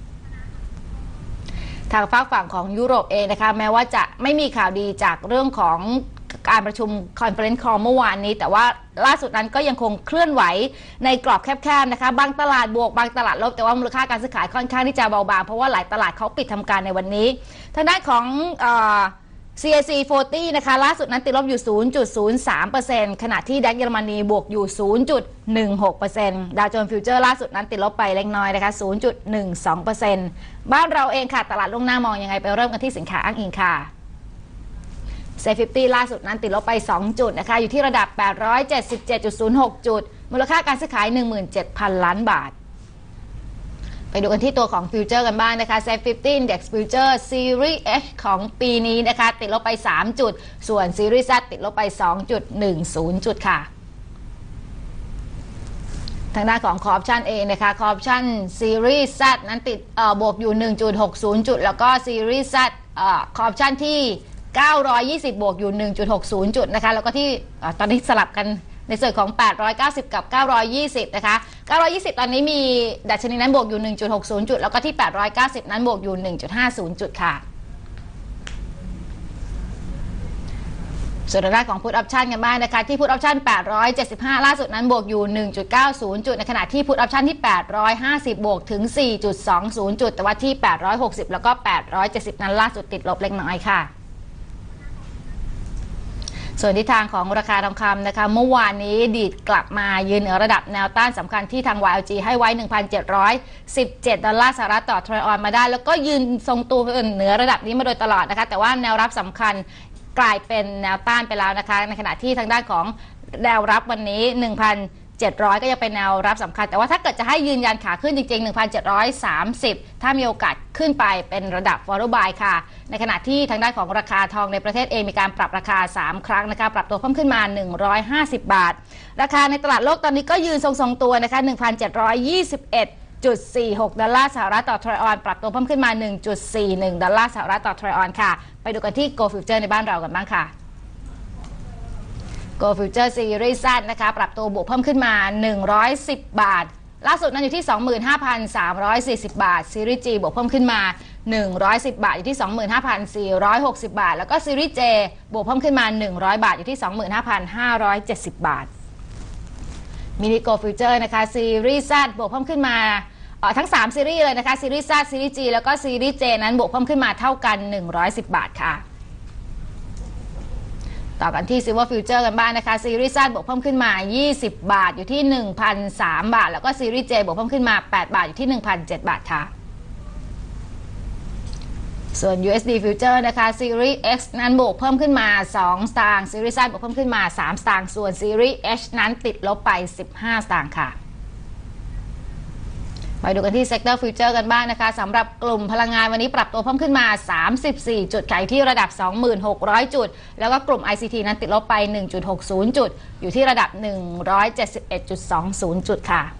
ทางฝั่งของยุโรปเองนะคะแม้ว่าจะไม่มีข่าวดีจากเรื่องของการประชุม Conference Call เมื่อวานนี้แต่ว่าล่าสุดนั้นก็ยังคงเคลื่อนไหวในกรอบแคบๆนะคะบางตลาดบวกบางตลาดลบแต่ว่ามูลค่าการซื้อขายค่อนข้างที่จะเบาบางเพราะว่าหลายตลาดเขาปิดทำการในวันนี้ทางด้านของCAC 40 นะคะล่าสุดนั้นติดลบอยู่ 0.03% ขณะที่ดัคเยอรมนีบวกอยู่ 0.16% ดาวโจนส์ฟิวเจอร์ล่าสุดนั้นติดลบไปเล็กน้อยนะคะ 0.12% บ้านเราเองค่ะตลาดล่วงหน้ามองยังไงไปเริ่มกันที่สินค้าอ้างอิงค่ะเซฟ50ล่าสุดนั้นติดลบไป2จุดนะคะอยู่ที่ระดับ 877.06 จุดมูลค่าการซื้อขาย 17,000 ล้านบาทไปดูกันที่ตัวของฟิวเจอร์กันบ้างนะคะเซฟ50 Index Future Series H ของปีนี้นะคะติดลบไป3จุดส่วน Series Z ติดลบไป 2.10 จุดค่ะทางด้านของคอร์ปชันเองนะคะคอร์ปชัน Series Z นั้นติดบวกอยู่ 1.60 จุดแล้วก็ Series Z คอร์ปชันที่920บวกอยู่ 1.60 จุดนะคะแล้วก็ที่ตอนนี้สลับกันในส่วนของ890กับ920นะคะ920ตอนนี้มีดัชนีนั้นบวกอยู่ 1.60 จุดแล้วก็ที่890นั้นบวกอยู่ 1.50 จุดค่ะส่วนด้านของพุทออปชันกันบ้างนะคะที่พุทออปชัน875ล่าสุดนั้นบวกอยู่ 1.90 จุดในขณะที่พุทออปชันที่850บวกถึง 4.20 จุดแต่ว่าที่860แล้วก็870นั้นล่าสุดติดลบเล็กน้อยค่ะส่วนทิศทางของราคาทองคำนะคะเมื่อวานนี้ดีดกลับมายืนเหนือระดับแนวต้านสำคัญที่ทาง YLG ให้ไว้ 1,717 ดอลลาร์สหรัฐต่อทรอยออนมาได้แล้วก็ยืนทรงตัวเหนือระดับนี้มาโดยตลอดนะคะแต่ว่าแนวรับสำคัญกลายเป็นแนวต้านไปแล้วนะคะในขณะที่ทางด้านของแนวรับวันนี้ 1,700 ก็ยังเป็นแนวรับสำคัญแต่ว่าถ้าเกิดจะให้ยืนยันขาขึ้นจริงๆ 1,730 ถ้ามีโอกาสขึ้นไปเป็นระดับ follow buy ค่ะในขณะที่ทางด้านของราคาทองในประเทศเองมีการปรับราคา3ครั้งนะคะปรับตัวเพิ่มขึ้นมา150 บาทราคาในตลาดโลกตอนนี้ก็ยืนทรงๆตัวนะคะ 1,721.46 ดอลลาร์สหรัฐต่อทรอยออนปรับตัวเพิ่มขึ้นมา 1.41 ดอลลาร์สหรัฐต่อทรอยออนค่ะไปดูกันที่ Gold Future ในบ้านเรากันบ้างค่ะGold Future Series Z นะคะปรับตัวบวกเพิ่มขึ้นมา110 บาทล่าสุดนั้นอยู่ที่ 25,340 บาท Series G บวกเพิ่มขึ้นมา110 บาทอยู่ที่ 25,460 บาทแล้วก็ Series J บวกเพิ่มขึ้นมา100 บาทอยู่ที่ 25,570 บาทMini Gold Future นะคะ Series Z บวกเพิ่มขึ้นมาทั้ง3ซีรีส์เลยนะคะ Series Z Series G แล้วก็ Series J นั้นบวกเพิ่มขึ้นมาเท่ากัน110 บาทค่ะต่อกันที่ Silver Future กันบ้างนะคะซีรีส์ Z บวกเพิ่มขึ้นมา20 บาทอยู่ที่ 1,003 บาทแล้วก็ซีรีส์ J บวกเพิ่มขึ้นมา8 บาทอยู่ที่ 1,007 บาทค่ะส่วน USD Future นะคะซีรีส์ X นั้นบวกเพิ่มขึ้นมา2 สตางค์ซีรีส์ Z บวกเพิ่มขึ้นมา3 สตางค์ส่วนซีรีส์ H นั้นติดลบไป15 สตางค์ค่ะไปดูกันที่ Sector Future กันบ้างนะคะสำหรับกลุ่มพลังงานวันนี้ปรับตัวเพิ่มขึ้นมา34จุดขายที่ระดับ 2,600 จุดแล้วก็กลุ่ม ICT นั้นติดลบไป 1.60 จุดอยู่ที่ระดับ 171.20 จุดค่ะ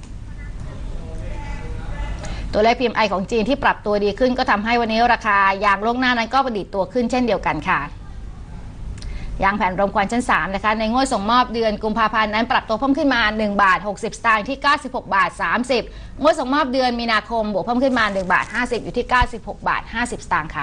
ตัวเลข PMI ของจีนที่ปรับตัวดีขึ้นก็ทำให้วันนี้ราคายางล่วงหน้านั้นก็ประดิษฐ์ตัวขึ้นเช่นเดียวกันค่ะยางแผ่นรมควันชั้น3นะคะในงวดส่งมอบเดือนกุมภาพันธ์นั้นปรับตัวเพิ่มขึ้นมา1 บาท 60 สตางค์ที่ 96 บาท 30งวดส่งมอบเดือนมีนาคมบวกเพิ่มขึ้นมา1 บาท 50อยู่ที่ 96 บาท 50 สตางค์ค่ะ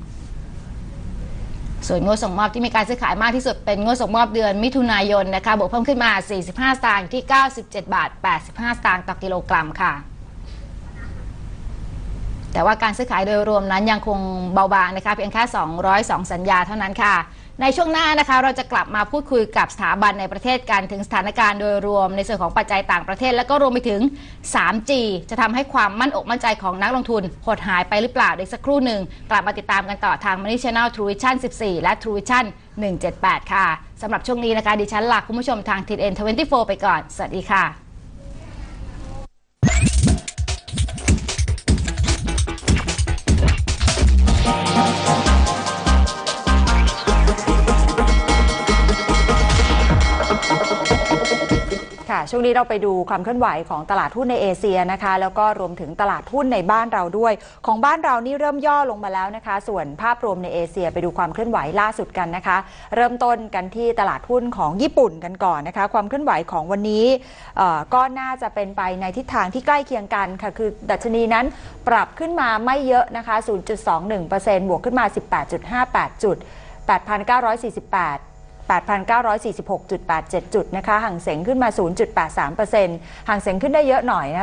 ส่วนงวดส่งมอบที่มีการซื้อขายมากที่สุดเป็นงวดส่งมอบเดือนมิถุนายนนะคะบวกเพิ่มขึ้นมา45 สตางค์ที่ 97 บาท 85 สตางค์ต่อกิโลกรัมค่ะแต่ว่าการซื้อขายโดยรวมนั้นยังคงเบาบางนะคะเพียงแค่202สัญญาเท่านั้นค่ะในช่วงหน้านะคะเราจะกลับมาพูดคุยกับสถาบันในประเทศกันถึงสถานการณ์โดยรวมในส่วนของปัจจัยต่างประเทศและก็รวมไปถึง 3G จะทำให้ความมั่นอกมั่นใจของนักลงทุนหดหายไปหรือเปล่าในสักครู่หนึ่งกลับมาติดตามกันต่อทาง Money Channel True Vision 14 และ True Vision 178 ค่ะสำหรับช่วงนี้นะคะดิฉันลาคุณผู้ชมทาง TN24 ไปก่อนสวัสดีค่ะช่วงนี้เราไปดูความเคลื่อนไหวของตลาดหุ้นในเอเชียนะคะแล้วก็รวมถึงตลาดหุ้นในบ้านเราด้วยของบ้านเรานี่เริ่มย่อลงมาแล้วนะคะส่วนภาพรวมในเอเชียไปดูความเคลื่อนไหวล่าสุดกันนะคะเริ่มต้นกันที่ตลาดหุ้นของญี่ปุ่นกันก่อนนะคะความเคลื่อนไหวของวันนี้ก็น่าจะเป็นไปในทิศทางที่ใกล้เคียงกันค่ะคือดัชนีนั้นปรับขึ้นมาไม่เยอะนะคะ 0.21% บวกขึ้นมา 18.58 จุด 8,948 8,946.87 จุดนะคะห่างเส็งขึ้นมา 0.83% ห่างเส็งขึ้นได้เยอะหน่อยนะ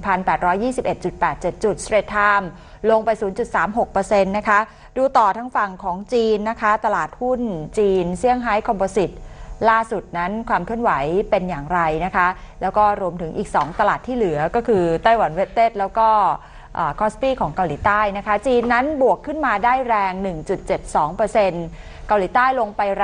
21,821.87 จุด Straight Time ลงไป 0.36% นะคะดูต่อทั้งฝั่งของจีนนะคะตลาดหุ้นจีนเซี่ยงไฮ้คอมโพสิตล่าสุดนั้นความเคลื่อนไหวเป็นอย่างไรนะคะแล้วก็รวมถึงอีก2ตลาดที่เหลือก็คือไต้หวันเวสเทสแล้วก็คอสปีของเกาหลีใต้นะคะจีนนั้นบวกขึ้นมาได้แรง 1.72%เกาหลีใต้ลงไปแรง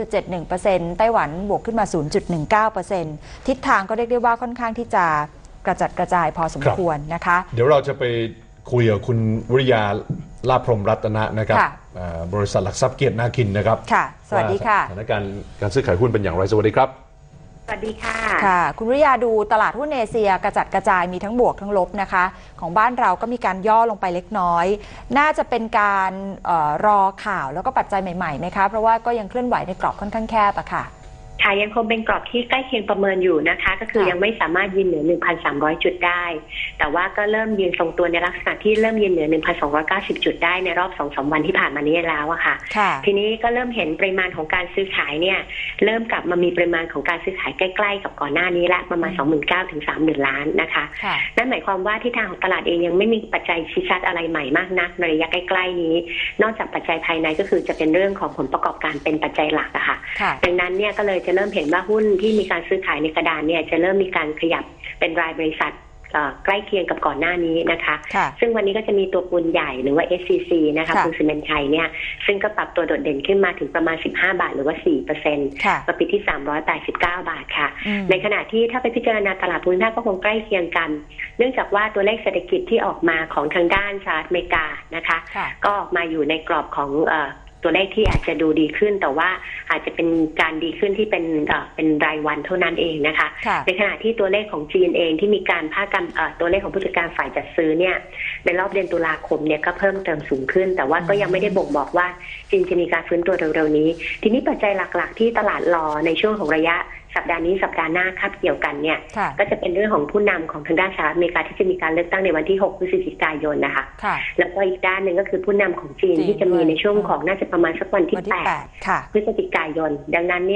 0.71% ไต้หวันบวกขึ้นมา 0.19% ทิศทางก็เรียกได้ว่าค่อนข้างที่จะกระจัดกระจายพอสมควรนะคะเดี๋ยวเราจะไปคุยกับคุณวริยาลาภพรหมรัตนะนะครับบริษัทหลักทรัพย์เกียรตินาคินนะครับค่ะสวัสดีค่ะสถานการณ์การซื้อขายหุ้นเป็นอย่างไรสวัสดีครับสวัสดีค่ะค่ะคุณวริยาดูตลาดหุ้นเอเชียกระจัดกระจายมีทั้งบวกทั้งลบนะคะของบ้านเราก็มีการย่อลงไปเล็กน้อยน่าจะเป็นการรอข่าวแล้วก็ปัจจัยใหม่ๆไหมคะเพราะว่าก็ยังเคลื่อนไหวในกรอบค่อนข้างแคบอะค่ะค่ะยังคงเป็นกรอบที่ใกล้เคียงประเมินอยู่นะคะก็คือยังไม่สามารถยืนเหนือ 1,300 จุดได้แต่ว่าก็เริ่มยืนทรงตัวในลักษณะที่เริ่มยืนเหนือ 1,290 จุดได้ในรอบ 2-3 วันที่ผ่านมานี้แล้วอะค่ะทีนี้ก็เริ่มเห็นปริมาณของการซื้อขายเนี่ยเริ่มกลับมามีปริมาณของการซื้อขายใกล้ๆกับก่อนหน้านี้ละประมาณ 29,000 ถึง 30,000 ล้านนะคะนั่นหมายความว่าทิศทางของตลาดเองยังไม่มีปัจจัยชี้ชัดอะไรใหม่มากนักในระยะใกล้ๆนี้นอกจากปัจจัยภายในก็คือจะเป็นเรื่องของผลประกอบการเป็นปัจจัยหลักอะค่ะดังนั้นเนี่ยก็เลยจะเริ่มเห็นว่าหุ้นที่มีการซื้อขายในกระดานเนี่ยจะเริ่มมีการขยับเป็นรายบริษัทใกล้เคียงกับก่อนหน้านี้นะคะซึ่งวันนี้ก็จะมีตัวปูนใหญ่หรือว่า SCC นะคะปูนซีเมนต์ไทยเนี่ยซึ่งก็ปรับตัวโดดเด่นขึ้นมาถึงประมาณ15 บาทหรือว่า 4% มาปิดที่389 บาทค่ะในขณะที่ถ้าไปพิจารณาตลาดภูมิภาคก็คงใกล้เคียงกันเนื่องจากว่าตัวเลขเศรษฐกิจที่ออกมาของทางด้านสหรัฐอเมริกานะคะก็ออกมาอยู่ในกรอบของตัวเลขที่อาจจะดูดีขึ้นแต่ว่าอาจจะเป็นการดีขึ้นที่เป็นรายวันเท่านั้นเองนะคะในขณะที่ตัวเลขของจีนเองที่มีการตัวเลขของผู้จัดการฝ่ายจัดซื้อเนี่ยในรอบเดือนตุลาคมเนี่ยก็เพิ่มเติมสูงขึ้นแต่ว่าก็ยังไม่ได้บ่งบอกว่าจีนจะมีการฟื้นตัวเร็วๆนี้ทีนี้ปัจจัยหลักๆที่ตลาดรอในช่วงของระยะสัปดาห์นี้สัปดาห์หน้าคาบเกี่ยวกันเนี่ยก็จะเป็นเรื่องของผู้นำของทางด้านสหรัฐอเมริกาที่จะมีการเลือกตั้งในวันที่6 พฤศจิกายนนะคะแล้วก็อีกด้านหนึ่งก็คือผู้นำของจีนที่จะมีในช่วงของน่าจะประมาณสักวันที่8 พฤศจิกายนดังนั้นเนี่ย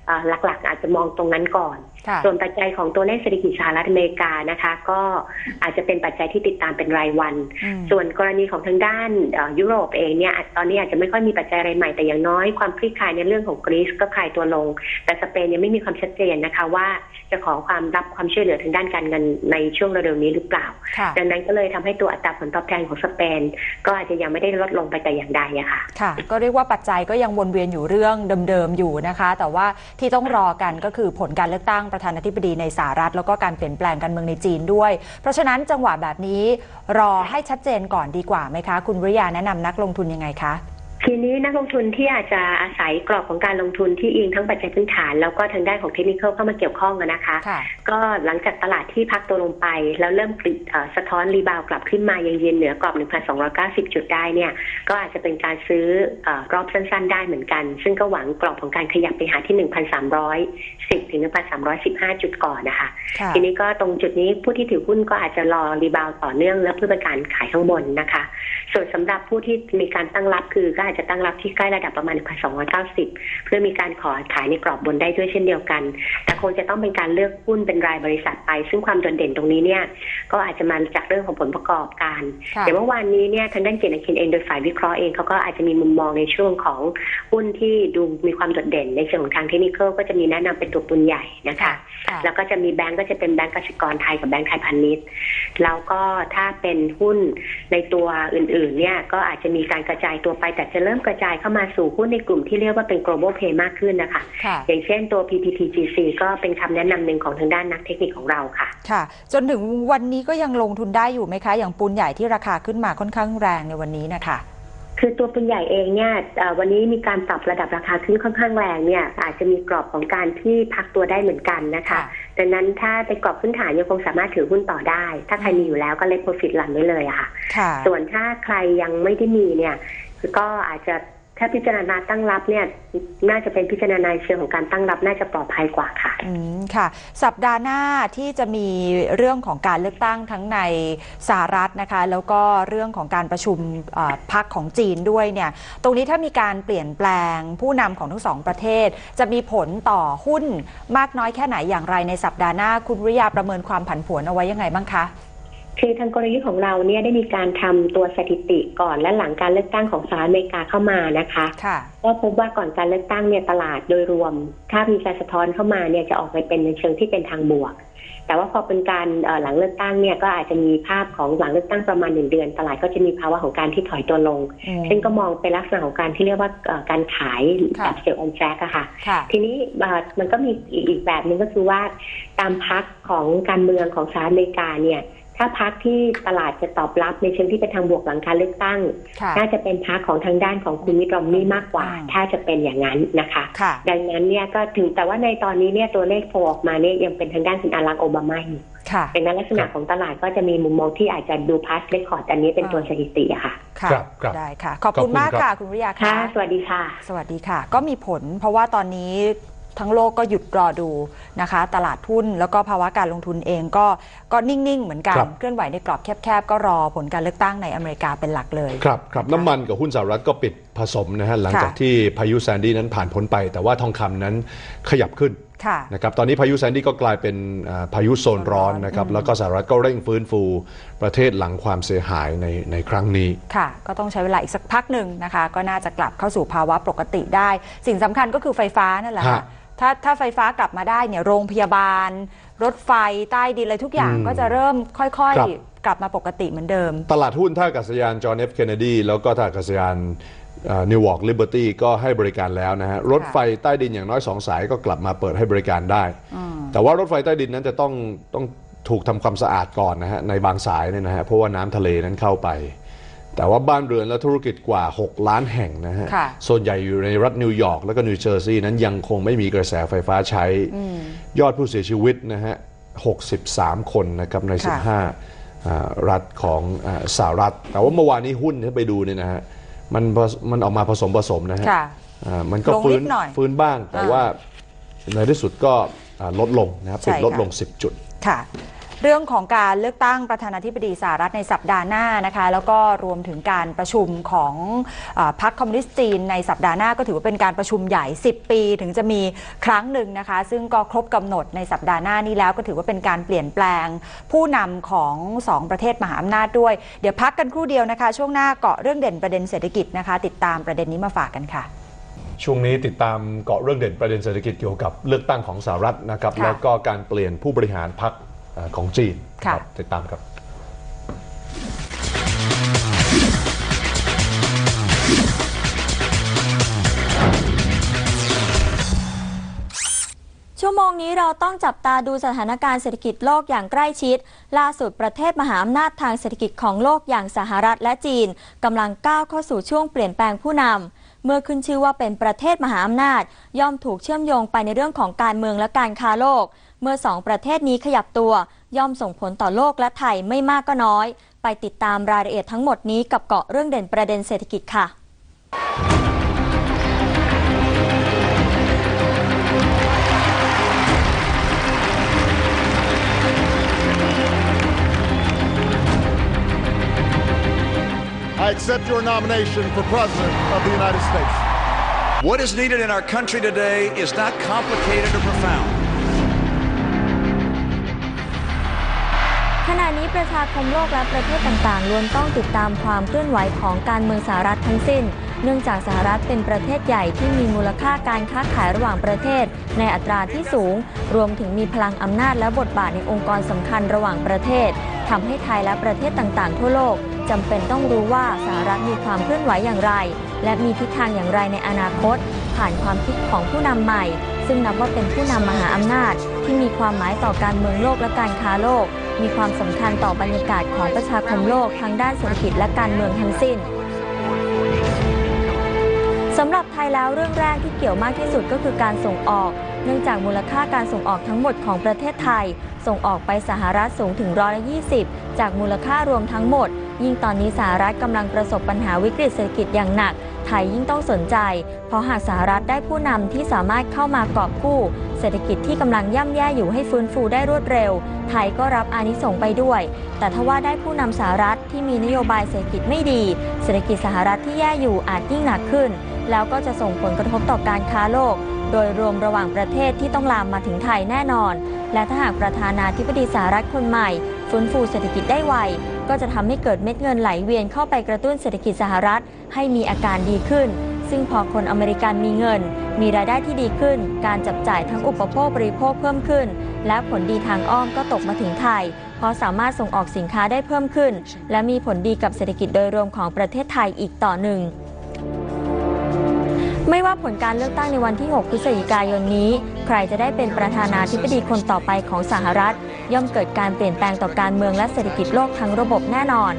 หลักๆอาจจะมองตรงนั้นก่อนส่วนปัจจัยของตัวเลขเศรษฐกิจสหรัฐอเมริกานะคะก็อาจจะเป็นปัจจัยที่ติดตามเป็นรายวันส่วนกรณีของทางด้านยุโรปเองเนี่ยตอนนี้อาจจะไม่ค่อยมีปัจจัยอะไรใหม่แต่อย่างน้อยความคลี่คลายในเรื่องของกรีซก็คลายตัวลงแต่สเปนยังไม่มีความชัดเจนนะคะว่าจะขอรับความช่วยเหลือทางด้านการเงินในช่วงเร็วๆนี้หรือเปล่าดังนั้นก็เลยทำให้ตัวอัตราผลตอบแทนของสเปนก็อาจจะยังไม่ได้ลดลงไปแต่อย่างใดอะค่ะค่ะก็เรียกว่าปัจจัยก็ยังวนเวียนอยู่เรื่องเดิมๆอยู่นะคะแต่ว่าที่ต้องรอกันก็คือผลการเลือกตั้งประธานาธิบดีในสหรัฐแล้วก็การเปลี่ยนแปลงการเมืองในจีนด้วยเพราะฉะนั้นจังหวะแบบนี้รอให้ชัดเจนก่อนดีกว่าไหมคะคุณวิริยาแนะนำนักลงทุนยังไงคะทีนี้นักลงทุนที่อาจจะอาศัยกรอบของการลงทุนที่อิงทั้งปัจจัยพื้นฐานแล้วก็ทางด้านของเทคนิคเข้ามาเกี่ยวข้องนะคะก็หลังจากตลาดที่พักตัวลงไปแล้วเริ่มสะท้อนรีบาวกลับขึ้นมายังยืนเหนือกรอบ 1,290 จุดได้เนี่ยก็อาจจะเป็นการซื้อรอบสั้นๆได้เหมือนกันซึ่งก็หวังกรอบของการขยับไปหาที่ 1,310 ถึง 1,315 จุดก่อนนะคะทีนี้ก็ตรงจุดนี้ผู้ที่ถือหุ้นก็อาจจะรอรีบาวต่อเนื่องและเพื่อเป็นการขายข้างบนนะคะส่วนสำหรับผู้ที่มีการตั้งรับคือก็อาจจะตั้งรับที่ใกล้ระดับประมาณ 1,290 เพื่อมีการขอขายในกรอบบนได้ด้วยเช่นเดียวกันแต่คงจะต้องเป็นการเลือกหุ้นเป็นรายบริษัทไปซึ่งความโดดเด่นตรงนี้เนี่ยก็อาจจะมาจากเรื่องของผลประกอบการแต่เมื่อวานนี้เนี่ยทางด้านเจนคินเองโดยฝ่ายวิเคราะห์เองเขาก็อาจจะมีมุมมองในช่วงของหุ้นที่ดูมีความโดดเด่นในเชิงของทางเทคนิคก็จะมีแนะนำเป็นตัวปุนใหญ่นะคะแล้วก็จะมีแบงก์ก็จะเป็นแบงก์กสิกรไทยกับแบงก์ไทยพาณิชย์แล้วก็ถ้าเป็นหุ้นในตัวอื่นๆเนี่ยก็อาจจะมีการกระจายตัวไปแต่จะเริ่มกระจายเข้ามาสู่หุ้นในกลุ่มที่เรียกว่าเป็น global play มากขึ้นนะคะอย่างเช่นตัว PTTGC ก็เป็นคำแนะนำหนึ่งของทางด้านนักเทคนิคของเราค่ะค่ะจนถึงวันนี้ก็ยังลงทุนได้อยู่ไหมคะอย่างปูนใหญ่ที่ราคาขึ้นมาค่อนข้างแรงในวันนี้นะคะคือตัวปูนใหญ่เองเนี่ยวันนี้มีการปรับระดับราคาขึ้นค่อนข้างแรงเนี่ยอาจจะมีกรอบของการที่พักตัวได้เหมือนกันนะคะดังนั้นถ้าเป็นกรอบพื้นฐานยังคงสามารถถือหุ้นต่อได้ถ้าใครมีอยู่แล้วก็เล็กโปรฟิตหลั่นไว้เลยค่ะส่วนถ้าใครยังไม่ได้มีเนี่ยก็อาจจะถ้าพิจารณาตั้งรับเนี่ยน่าจะเป็นพิจารณาเชิงของการตั้งรับน่าจะปลอดภัยกว่าค่ะค่ะสัปดาห์หน้าที่จะมีเรื่องของการเลือกตั้งทั้งในสหรัฐนะคะแล้วก็เรื่องของการประชุมพรรคของจีนด้วยเนี่ยตรงนี้ถ้ามีการเปลี่ยนแปลงผู้นำของทั้งสองประเทศจะมีผลต่อหุ้นมากน้อยแค่ไหนอย่างไรในสัปดาห์หน้าคุณวิริยาประเมินความผันผวนเอาไว้ยังไงบ้างคะคือทางกลยุทธ์ของเราเนี่ยได้มีการทำตัวสถิติก่อนและหลังการเลือกตั้งของสหรัฐอเมริกาเข้ามานะคะก็พบว่าก่อนการเลือกตั้งเนี่ยตลาดโดยรวมถ้ามีการสะท้อนเข้ามาเนี่ยจะออกไปเป็นในเชิงที่เป็นทางบวกแต่ว่าพอเป็นการหลังเลือกตั้งเนี่ยก็อาจจะมีภาพของหลังเลือกตั้งประมาณ1 เดือนตลาดก็จะมีภาวะของการที่ถอยตัวลงซึ่งก็มองเป็นลักษณะของการที่เรียกว่าการขายแบบเซลล์ออนแทร็กอะค่ะทีนี้มันก็มีอีกแบบนึงก็คือว่าตามพรรคของการเมืองของสหรัฐอเมริกาเนี่ยถ้าพรรคที่ตลาดจะตอบรับในเชิงที่เป็นทางบวกหลังการเลือกตั้งน่าจะเป็นพรรคของทางด้านของคุณมิตรรอมนี่มากกว่าถ้าจะเป็นอย่างนั้นนะคะดังนั้นเนี่ยก็ถึงแต่ว่าในตอนนี้เนี่ยตัวเลขโผล่ออกมาเนี่ยยังเป็นทางด้านคุณอารักโอบามาอยู่ดังนั้นลักษณะของตลาดก็จะมีมุมมองที่อาจจะดูพาสเรคคอร์ดอันนี้เป็นตัวสถิติอะค่ะได้ค่ะขอบคุณมากค่ะคุณวิริยาค่ะสวัสดีค่ะสวัสดีค่ะก็มีผลเพราะว่าตอนนี้ทั้งโลกก็หยุดรอดูนะคะตลาดหุ้นแล้วก็ภาวะการลงทุนเองก็นิ่งๆเหมือนกันเคลื่อนไหวในกรอบแคบๆก็รอผลการเลือกตั้งในอเมริกาเป็นหลักเลยครับน้ำมันกับหุ้นสหรัฐก็ปิดผสมนะฮะหลังจากที่พายุแซนดี้นั้นผ่านพ้นไปแต่ว่าทองคำนั้นขยับขึ้นนะครับตอนนี้พายุแซนดี้ก็กลายเป็นพายุโซนร้อนนะครับแล้วก็สหรัฐก็เร่งฟื้นฟูประเทศหลังความเสียหายในครั้งนี้ค่ะก็ต้องใช้เวลาอีกสักพักหนึ่งนะคะก็น่าจะกลับเข้าสู่ภาวะปกติได้สิ่งสำคัญก็คือไฟฟ้านั่นแหละถ้าไฟฟ้ากลับมาได้เนี่ยโรงพยาบาลรถไฟใต้ดินอะไรทุกอย่างก็จะเริ่มค่อยๆกลับมาปกติเหมือนเดิมตลาดหุ้นท่าอากาศยานจอห์น F. Kennedy แล้วก็ท่าอากาศยานนิวยอร์กลิเบอร์ตี้ก็ให้บริการแล้วนะฮะรถไฟใต้ดินอย่างน้อย2 สายก็กลับมาเปิดให้บริการได้แต่ว่ารถไฟใต้ดินนั้นจะต้องถูกทำความสะอาดก่อนนะฮะในบางสายเนี่ยนะฮะเพราะว่าน้ำทะเลนั้นเข้าไปแต่ว่าบ้านเรือนและธุรกิจกว่า6 ล้านแห่งนะฮะส่วนใหญ่อยู่ในรัฐนิวยอร์กแล้วก็นิวเจอร์ซีย์นั้นยังคงไม่มีกระแสไฟฟ้าใช้ยอดผู้เสียชีวิตนะฮะ63 คนนะครับใน15รัฐของสหรัฐแต่ว่าเมื่อวานนี้หุ้นที่ไปดูเนี่ยนะฮะมันออกมาผสมนะฮะมันก็ฟื้นบ้างแต่ว่าในที่สุดก็ลดลงนะครับปิดลดลง10 จุดค่ะเรื่องของการเลือกตั้งประธานาธิบดีสหรัฐในสัปดาห์หน้านะคะแล้วก็รวมถึงการประชุมของพรรคคอมมิวนิสต์จีนในสัปดาห์หน้าก็ถือว่าเป็นการประชุมใหญ่10 ปีถึงจะมีครั้งหนึ่งนะคะซึ่งก็ครบกำหนดในสัปดาห์หน้านี้แล้วก็ถือว่าเป็นการเปลี่ยนแปลงผู้นำของ2ประเทศมหาอำนาจด้วยเดี๋ยวพักกันครู่เดียวนะคะช่วงหน้าเกาะเรื่องเด่นประเด็นเศรษฐกิจนะคะติดตามประเด็นนี้มาฝากกันค่ะช่วงนี้ติดตามเกาะเรื่องเด่นประเด็นเศรษฐกิจเกี่ยวกับเลือกตั้งของสหรัฐนะครับแล้วก็การเปลี่ยนผู้บริหารพรรคของจีนติดตามครับชั่วโมงนี้เราต้องจับตาดูสถานการณ์เศรษฐกิจโลกอย่างใกล้ชิดล่าสุดประเทศมหาอำนาจทางเศรษฐกิจของโลกอย่างสหรัฐและจีนกำลังก้าวเข้าสู่ช่วงเปลี่ยนแปลงผู้นำเมื่อขึ้นชื่อว่าเป็นประเทศมหาอำนาจย่อมถูกเชื่อมโยงไปในเรื่องของการเมืองและการค้าโลกเมื่อ2ประเทศนี้ขยับตัวย่อมส่งผลต่อโลกและไทยไม่มากก็น้อยไปติดตามรายละเอียดทั้งหมดนี้กับเกาะเรื่องเด่นประเด็นเศรษฐกิจค่ะ I accept your nomination for President of the United States. What is needed in our country today is not complicated or profound. ขณะนี้ประชาคมโลกและประเทศต่างๆล้วนต้องติดตามความเคลื่อนไหวของการเมืองสหรัฐทั้งสิ้นเนื่องจากสหรัฐเป็นประเทศใหญ่ที่มีมูลค่าการค้าขายระหว่างประเทศในอัตราที่สูงรวมถึงมีพลังอำนาจและบทบาทในองค์กรสำคัญระหว่างประเทศทำให้ไทยและประเทศต่างๆทั่วโลกจำเป็นต้องรู้ว่าสหรัฐมีความเคลื่อนไหวอย่างไรและมีทิศทางอย่างไรในอนาคตผ่านความคิดของผู้นำใหม่ซึ่งนับว่าเป็นผู้นำมหาอำนาจที่มีความหมายต่อการเมืองโลกและการค้าโลกมีความสำคัญต่อบรรยากาศของประชาคมโลกทั้งด้านเศรษฐกิจและการเมืองทั้งสิ้นสำหรับไทยแล้วเรื่องแรกที่เกี่ยวมากที่สุดก็คือการส่งออกเนื่องจากมูลค่าการส่งออกทั้งหมดของประเทศไทยส่งออกไปสหรัฐสูงถึง120%จากมูลค่ารวมทั้งหมดยิ่งตอนนี้สหรัฐกำลังประสบปัญหาวิกฤตเศรษฐกิจอย่างหนักไทยยิ่งต้องสนใจเพราะหากสหรัฐได้ผู้นำที่สามารถเข้ามากอบกู้เศรษฐกิจที่กำลังย่ำแย่อยู่ให้ฟื้นฟูได้รวดเร็วไทยก็รับอานิสงส์ไปด้วยแต่ถ้าว่าได้ผู้นำสหรัฐที่มีนโยบายเศรษฐกิจไม่ดีเศรษฐกิจสหรัฐที่แย่อยู่อาจยิ่งหนักขึ้นแล้วก็จะส่งผลกระทบต่อการค้าโลกโดยรวมระหว่างประเทศที่ต้องลามมาถึงไทยแน่นอนและถ้าหากประธานาธิบดีสหรัฐคนใหม่ฟื้นฟูเศรษฐกิจได้ไวก็จะทำให้เกิดเม็ดเงินไหลเวียนเข้าไปกระตุ้นเศรษฐกิจสหรัฐให้มีอาการดีขึ้นซึ่งพอคนอเมริกันมีเงินมีรายได้ที่ดีขึ้นการจับจ่ายทั้งอุปโภคบริโภคเพิ่มขึ้นและผลดีทางอ้อมก็ตกมาถึงไทยเพราะสามารถส่งออกสินค้าได้เพิ่มขึ้นและมีผลดีกับเศรษฐกิจโดยรวมของประเทศไทยอีกต่อหนึ่งไม่ว่าผลการเลือกตั้งในวันที่ 6 พฤศจิกายนนี้ใครจะได้เป็นประธานาธิบดีคนต่อไปของสหรัฐย่อมเกิดการเปลี่ยนแปลงต่อการเมืองและเศรษฐกิจโลกทั้งระบบแน่นอน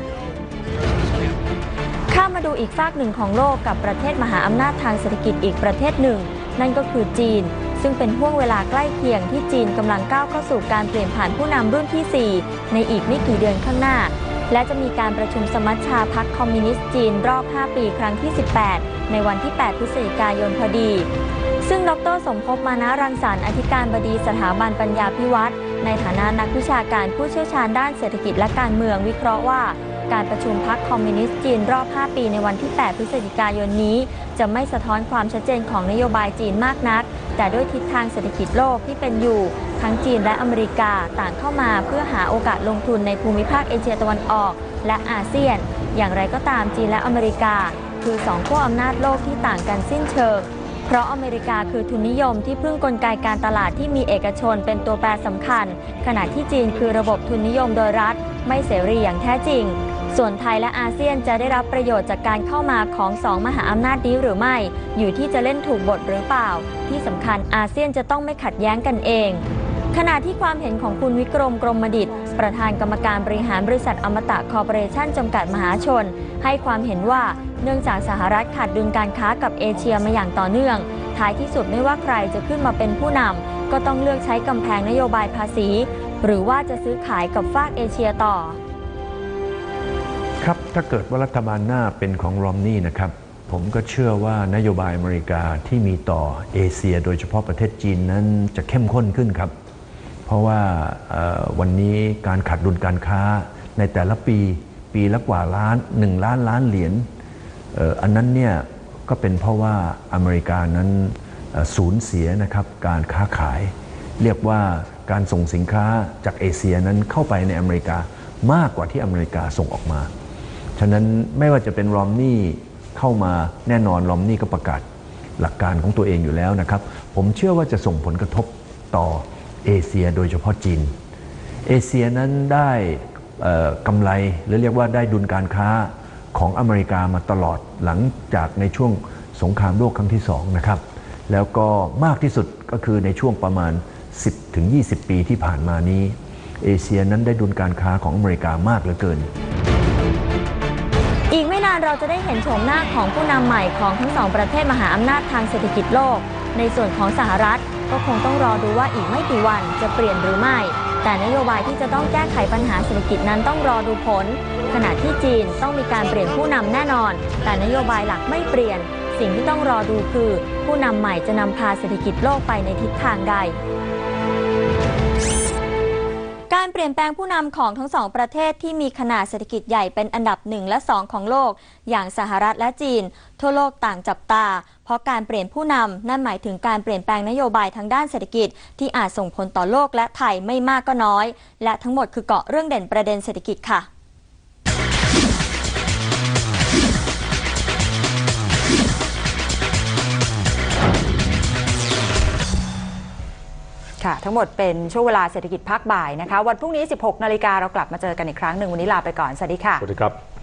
ข้ามมาดูอีกฝากหนึ่งของโลกกับประเทศมหาอำนาจทางเศรษฐกิจอีกประเทศหนึ่งนั่นก็คือจีนซึ่งเป็นห่วงเวลาใกล้เคียงที่จีนกำลังก้าวเข้าสู่การเปลี่ยนผ่านผู้นำรุ่นที่ 4ในอีกไม่กี่เดือนข้างหน้าและจะมีการประชุมสมัชชาพรรคคอมมิวนิสต์จีนรอบ 5 ปีครั้งที่ 18 ในวันที่ 8 พฤศจิกายนพอดีซึ่งดร.สมภพ มานะรังสรรค์อธิการบดีสถาบันปัญญาภิวัฒน์ในฐานะนักวิชาการผู้เชี่ยวชาญด้านเศรษฐกิจและการเมืองวิเคราะห์ว่าการประชุมพรรคคอมมิวนิสต์จีนรอบ 5 ปีในวันที่ 8 พฤศจิกายนนี้จะไม่สะท้อนความชัดเจนของนโยบายจีนมากนักแต่ด้วยทิศทางเศรษฐกิจโลกที่เป็นอยู่ทั้งจีนและอเมริกาต่างเข้ามาเพื่อหาโอกาสลงทุนในภูมิภาคเอเชียตะวันออกและอาเซียนอย่างไรก็ตามจีนและอเมริกาคือ2ขั้วอำนาจโลกที่ต่างกันสิ้นเชิงเพราะอเมริกาคือทุนนิยมที่พึ่งกลไกการตลาดที่มีเอกชนเป็นตัวแปรสำคัญขณะที่จีนคือระบบทุนนิยมโดยรัฐไม่เสรีอย่างแท้จริงส่วนไทยและอาเซียนจะได้รับประโยชน์จากการเข้ามาของ2มหาอำนาจนี้หรือไม่อยู่ที่จะเล่นถูกบทหรือเปล่าที่สำคัญอาเซียนจะต้องไม่ขัดแย้งกันเองขณะที่ความเห็นของคุณวิกรมกรมดิษฐ์ประธานกรรมการบริหารบริษัทอมตะคอร์ปอเรชั่นจำกัดมหาชนให้ความเห็นว่าเนื่องจากสหรัฐขาดดุลการค้ากับเอเชียมาอย่างต่อเนื่องท้ายที่สุดไม่ว่าใครจะขึ้นมาเป็นผู้นำก็ต้องเลือกใช้กำแพงนโยบายภาษีหรือว่าจะซื้อขายกับฝากเอเชียต่อครับถ้าเกิดว่ารัฐบาลหน้าเป็นของรอมนี่นะครับผมก็เชื่อว่านโยบายอเมริกาที่มีต่อเอเชียโดยเฉพาะประเทศจีนนั้นจะเข้มข้นขึ้นครับเพราะว่าวันนี้การขาดดุลการค้าในแต่ละปีละกว่า1 ล้านเหรียญอันนั้นเนี่ยก็เป็นเพราะว่าอเมริกานั้นสูญเสียนะครับการค้าขายเรียกว่าการส่งสินค้าจากเอเชียนั้นเข้าไปในอเมริกามากกว่าที่อเมริกาส่งออกมาฉะนั้นไม่ว่าจะเป็นรอมนี่เข้ามาแน่นอนรอมนี่ก็ประกาศหลักการของตัวเองอยู่แล้วนะครับผมเชื่อว่าจะส่งผลกระทบต่อเอเชียโดยเฉพาะจีนเอเชียนั้นได้กำไรหรือเรียกว่าได้ดุลการค้าของอเมริกามาตลอดหลังจากในช่วงสงครามโลกครั้งที่2นะครับแล้วก็มากที่สุดก็คือในช่วงประมาณ 10-20 ปีที่ผ่านมานี้เอเชียนั้นได้ดุลการค้าของอเมริกามากเหลือเกินอีกไม่นานเราจะได้เห็นโฉมหน้าของผู้นำใหม่ของทั้งสองประเทศมหาอำนาจทางเศรษฐกิจโลกในส่วนของสหรัฐก็คงต้องรอดูว่าอีกไม่กี่วันจะเปลี่ยนหรือไม่แต่นโยบายที่จะต้องแก้ไขปัญหาเศรษฐกิจนั้นต้องรอดูผลขณะที่จีนต้องมีการเปลี่ยนผู้นำแน่นอนแต่นโยบายหลักไม่เปลี่ยนสิ่งที่ต้องรอดูคือผู้นำใหม่จะนำพาเศรษฐกิจโลกไปในทิศทางใดการเปลี่ยนแปลงผู้นำของทั้งสองประเทศที่มีขนาดเศรษฐกิจใหญ่เป็นอันดับ1 และ 2ของโลกอย่างสหรัฐและจีนทั่วโลกต่างจับตาเพราะการเปลี่ยนผู้นำนั่นหมายถึงการเปลี่ยนแปลงนโยบายทางด้านเศรษฐกิจที่อาจส่งผลต่อโลกและไทยไม่มากก็น้อยและทั้งหมดคือเกาะเรื่องเด่นประเด็นเศรษฐกิจค่ะทั้งหมดเป็นช่วงเวลาเศรษฐกิจภาคบ่ายนะคะวันพรุ่งนี้ 16 นาฬิกาเรากลับมาเจอกันอีกครั้งหนึ่งวันนี้ลาไปก่อนสวัสดีค่ะสวัสดีครับ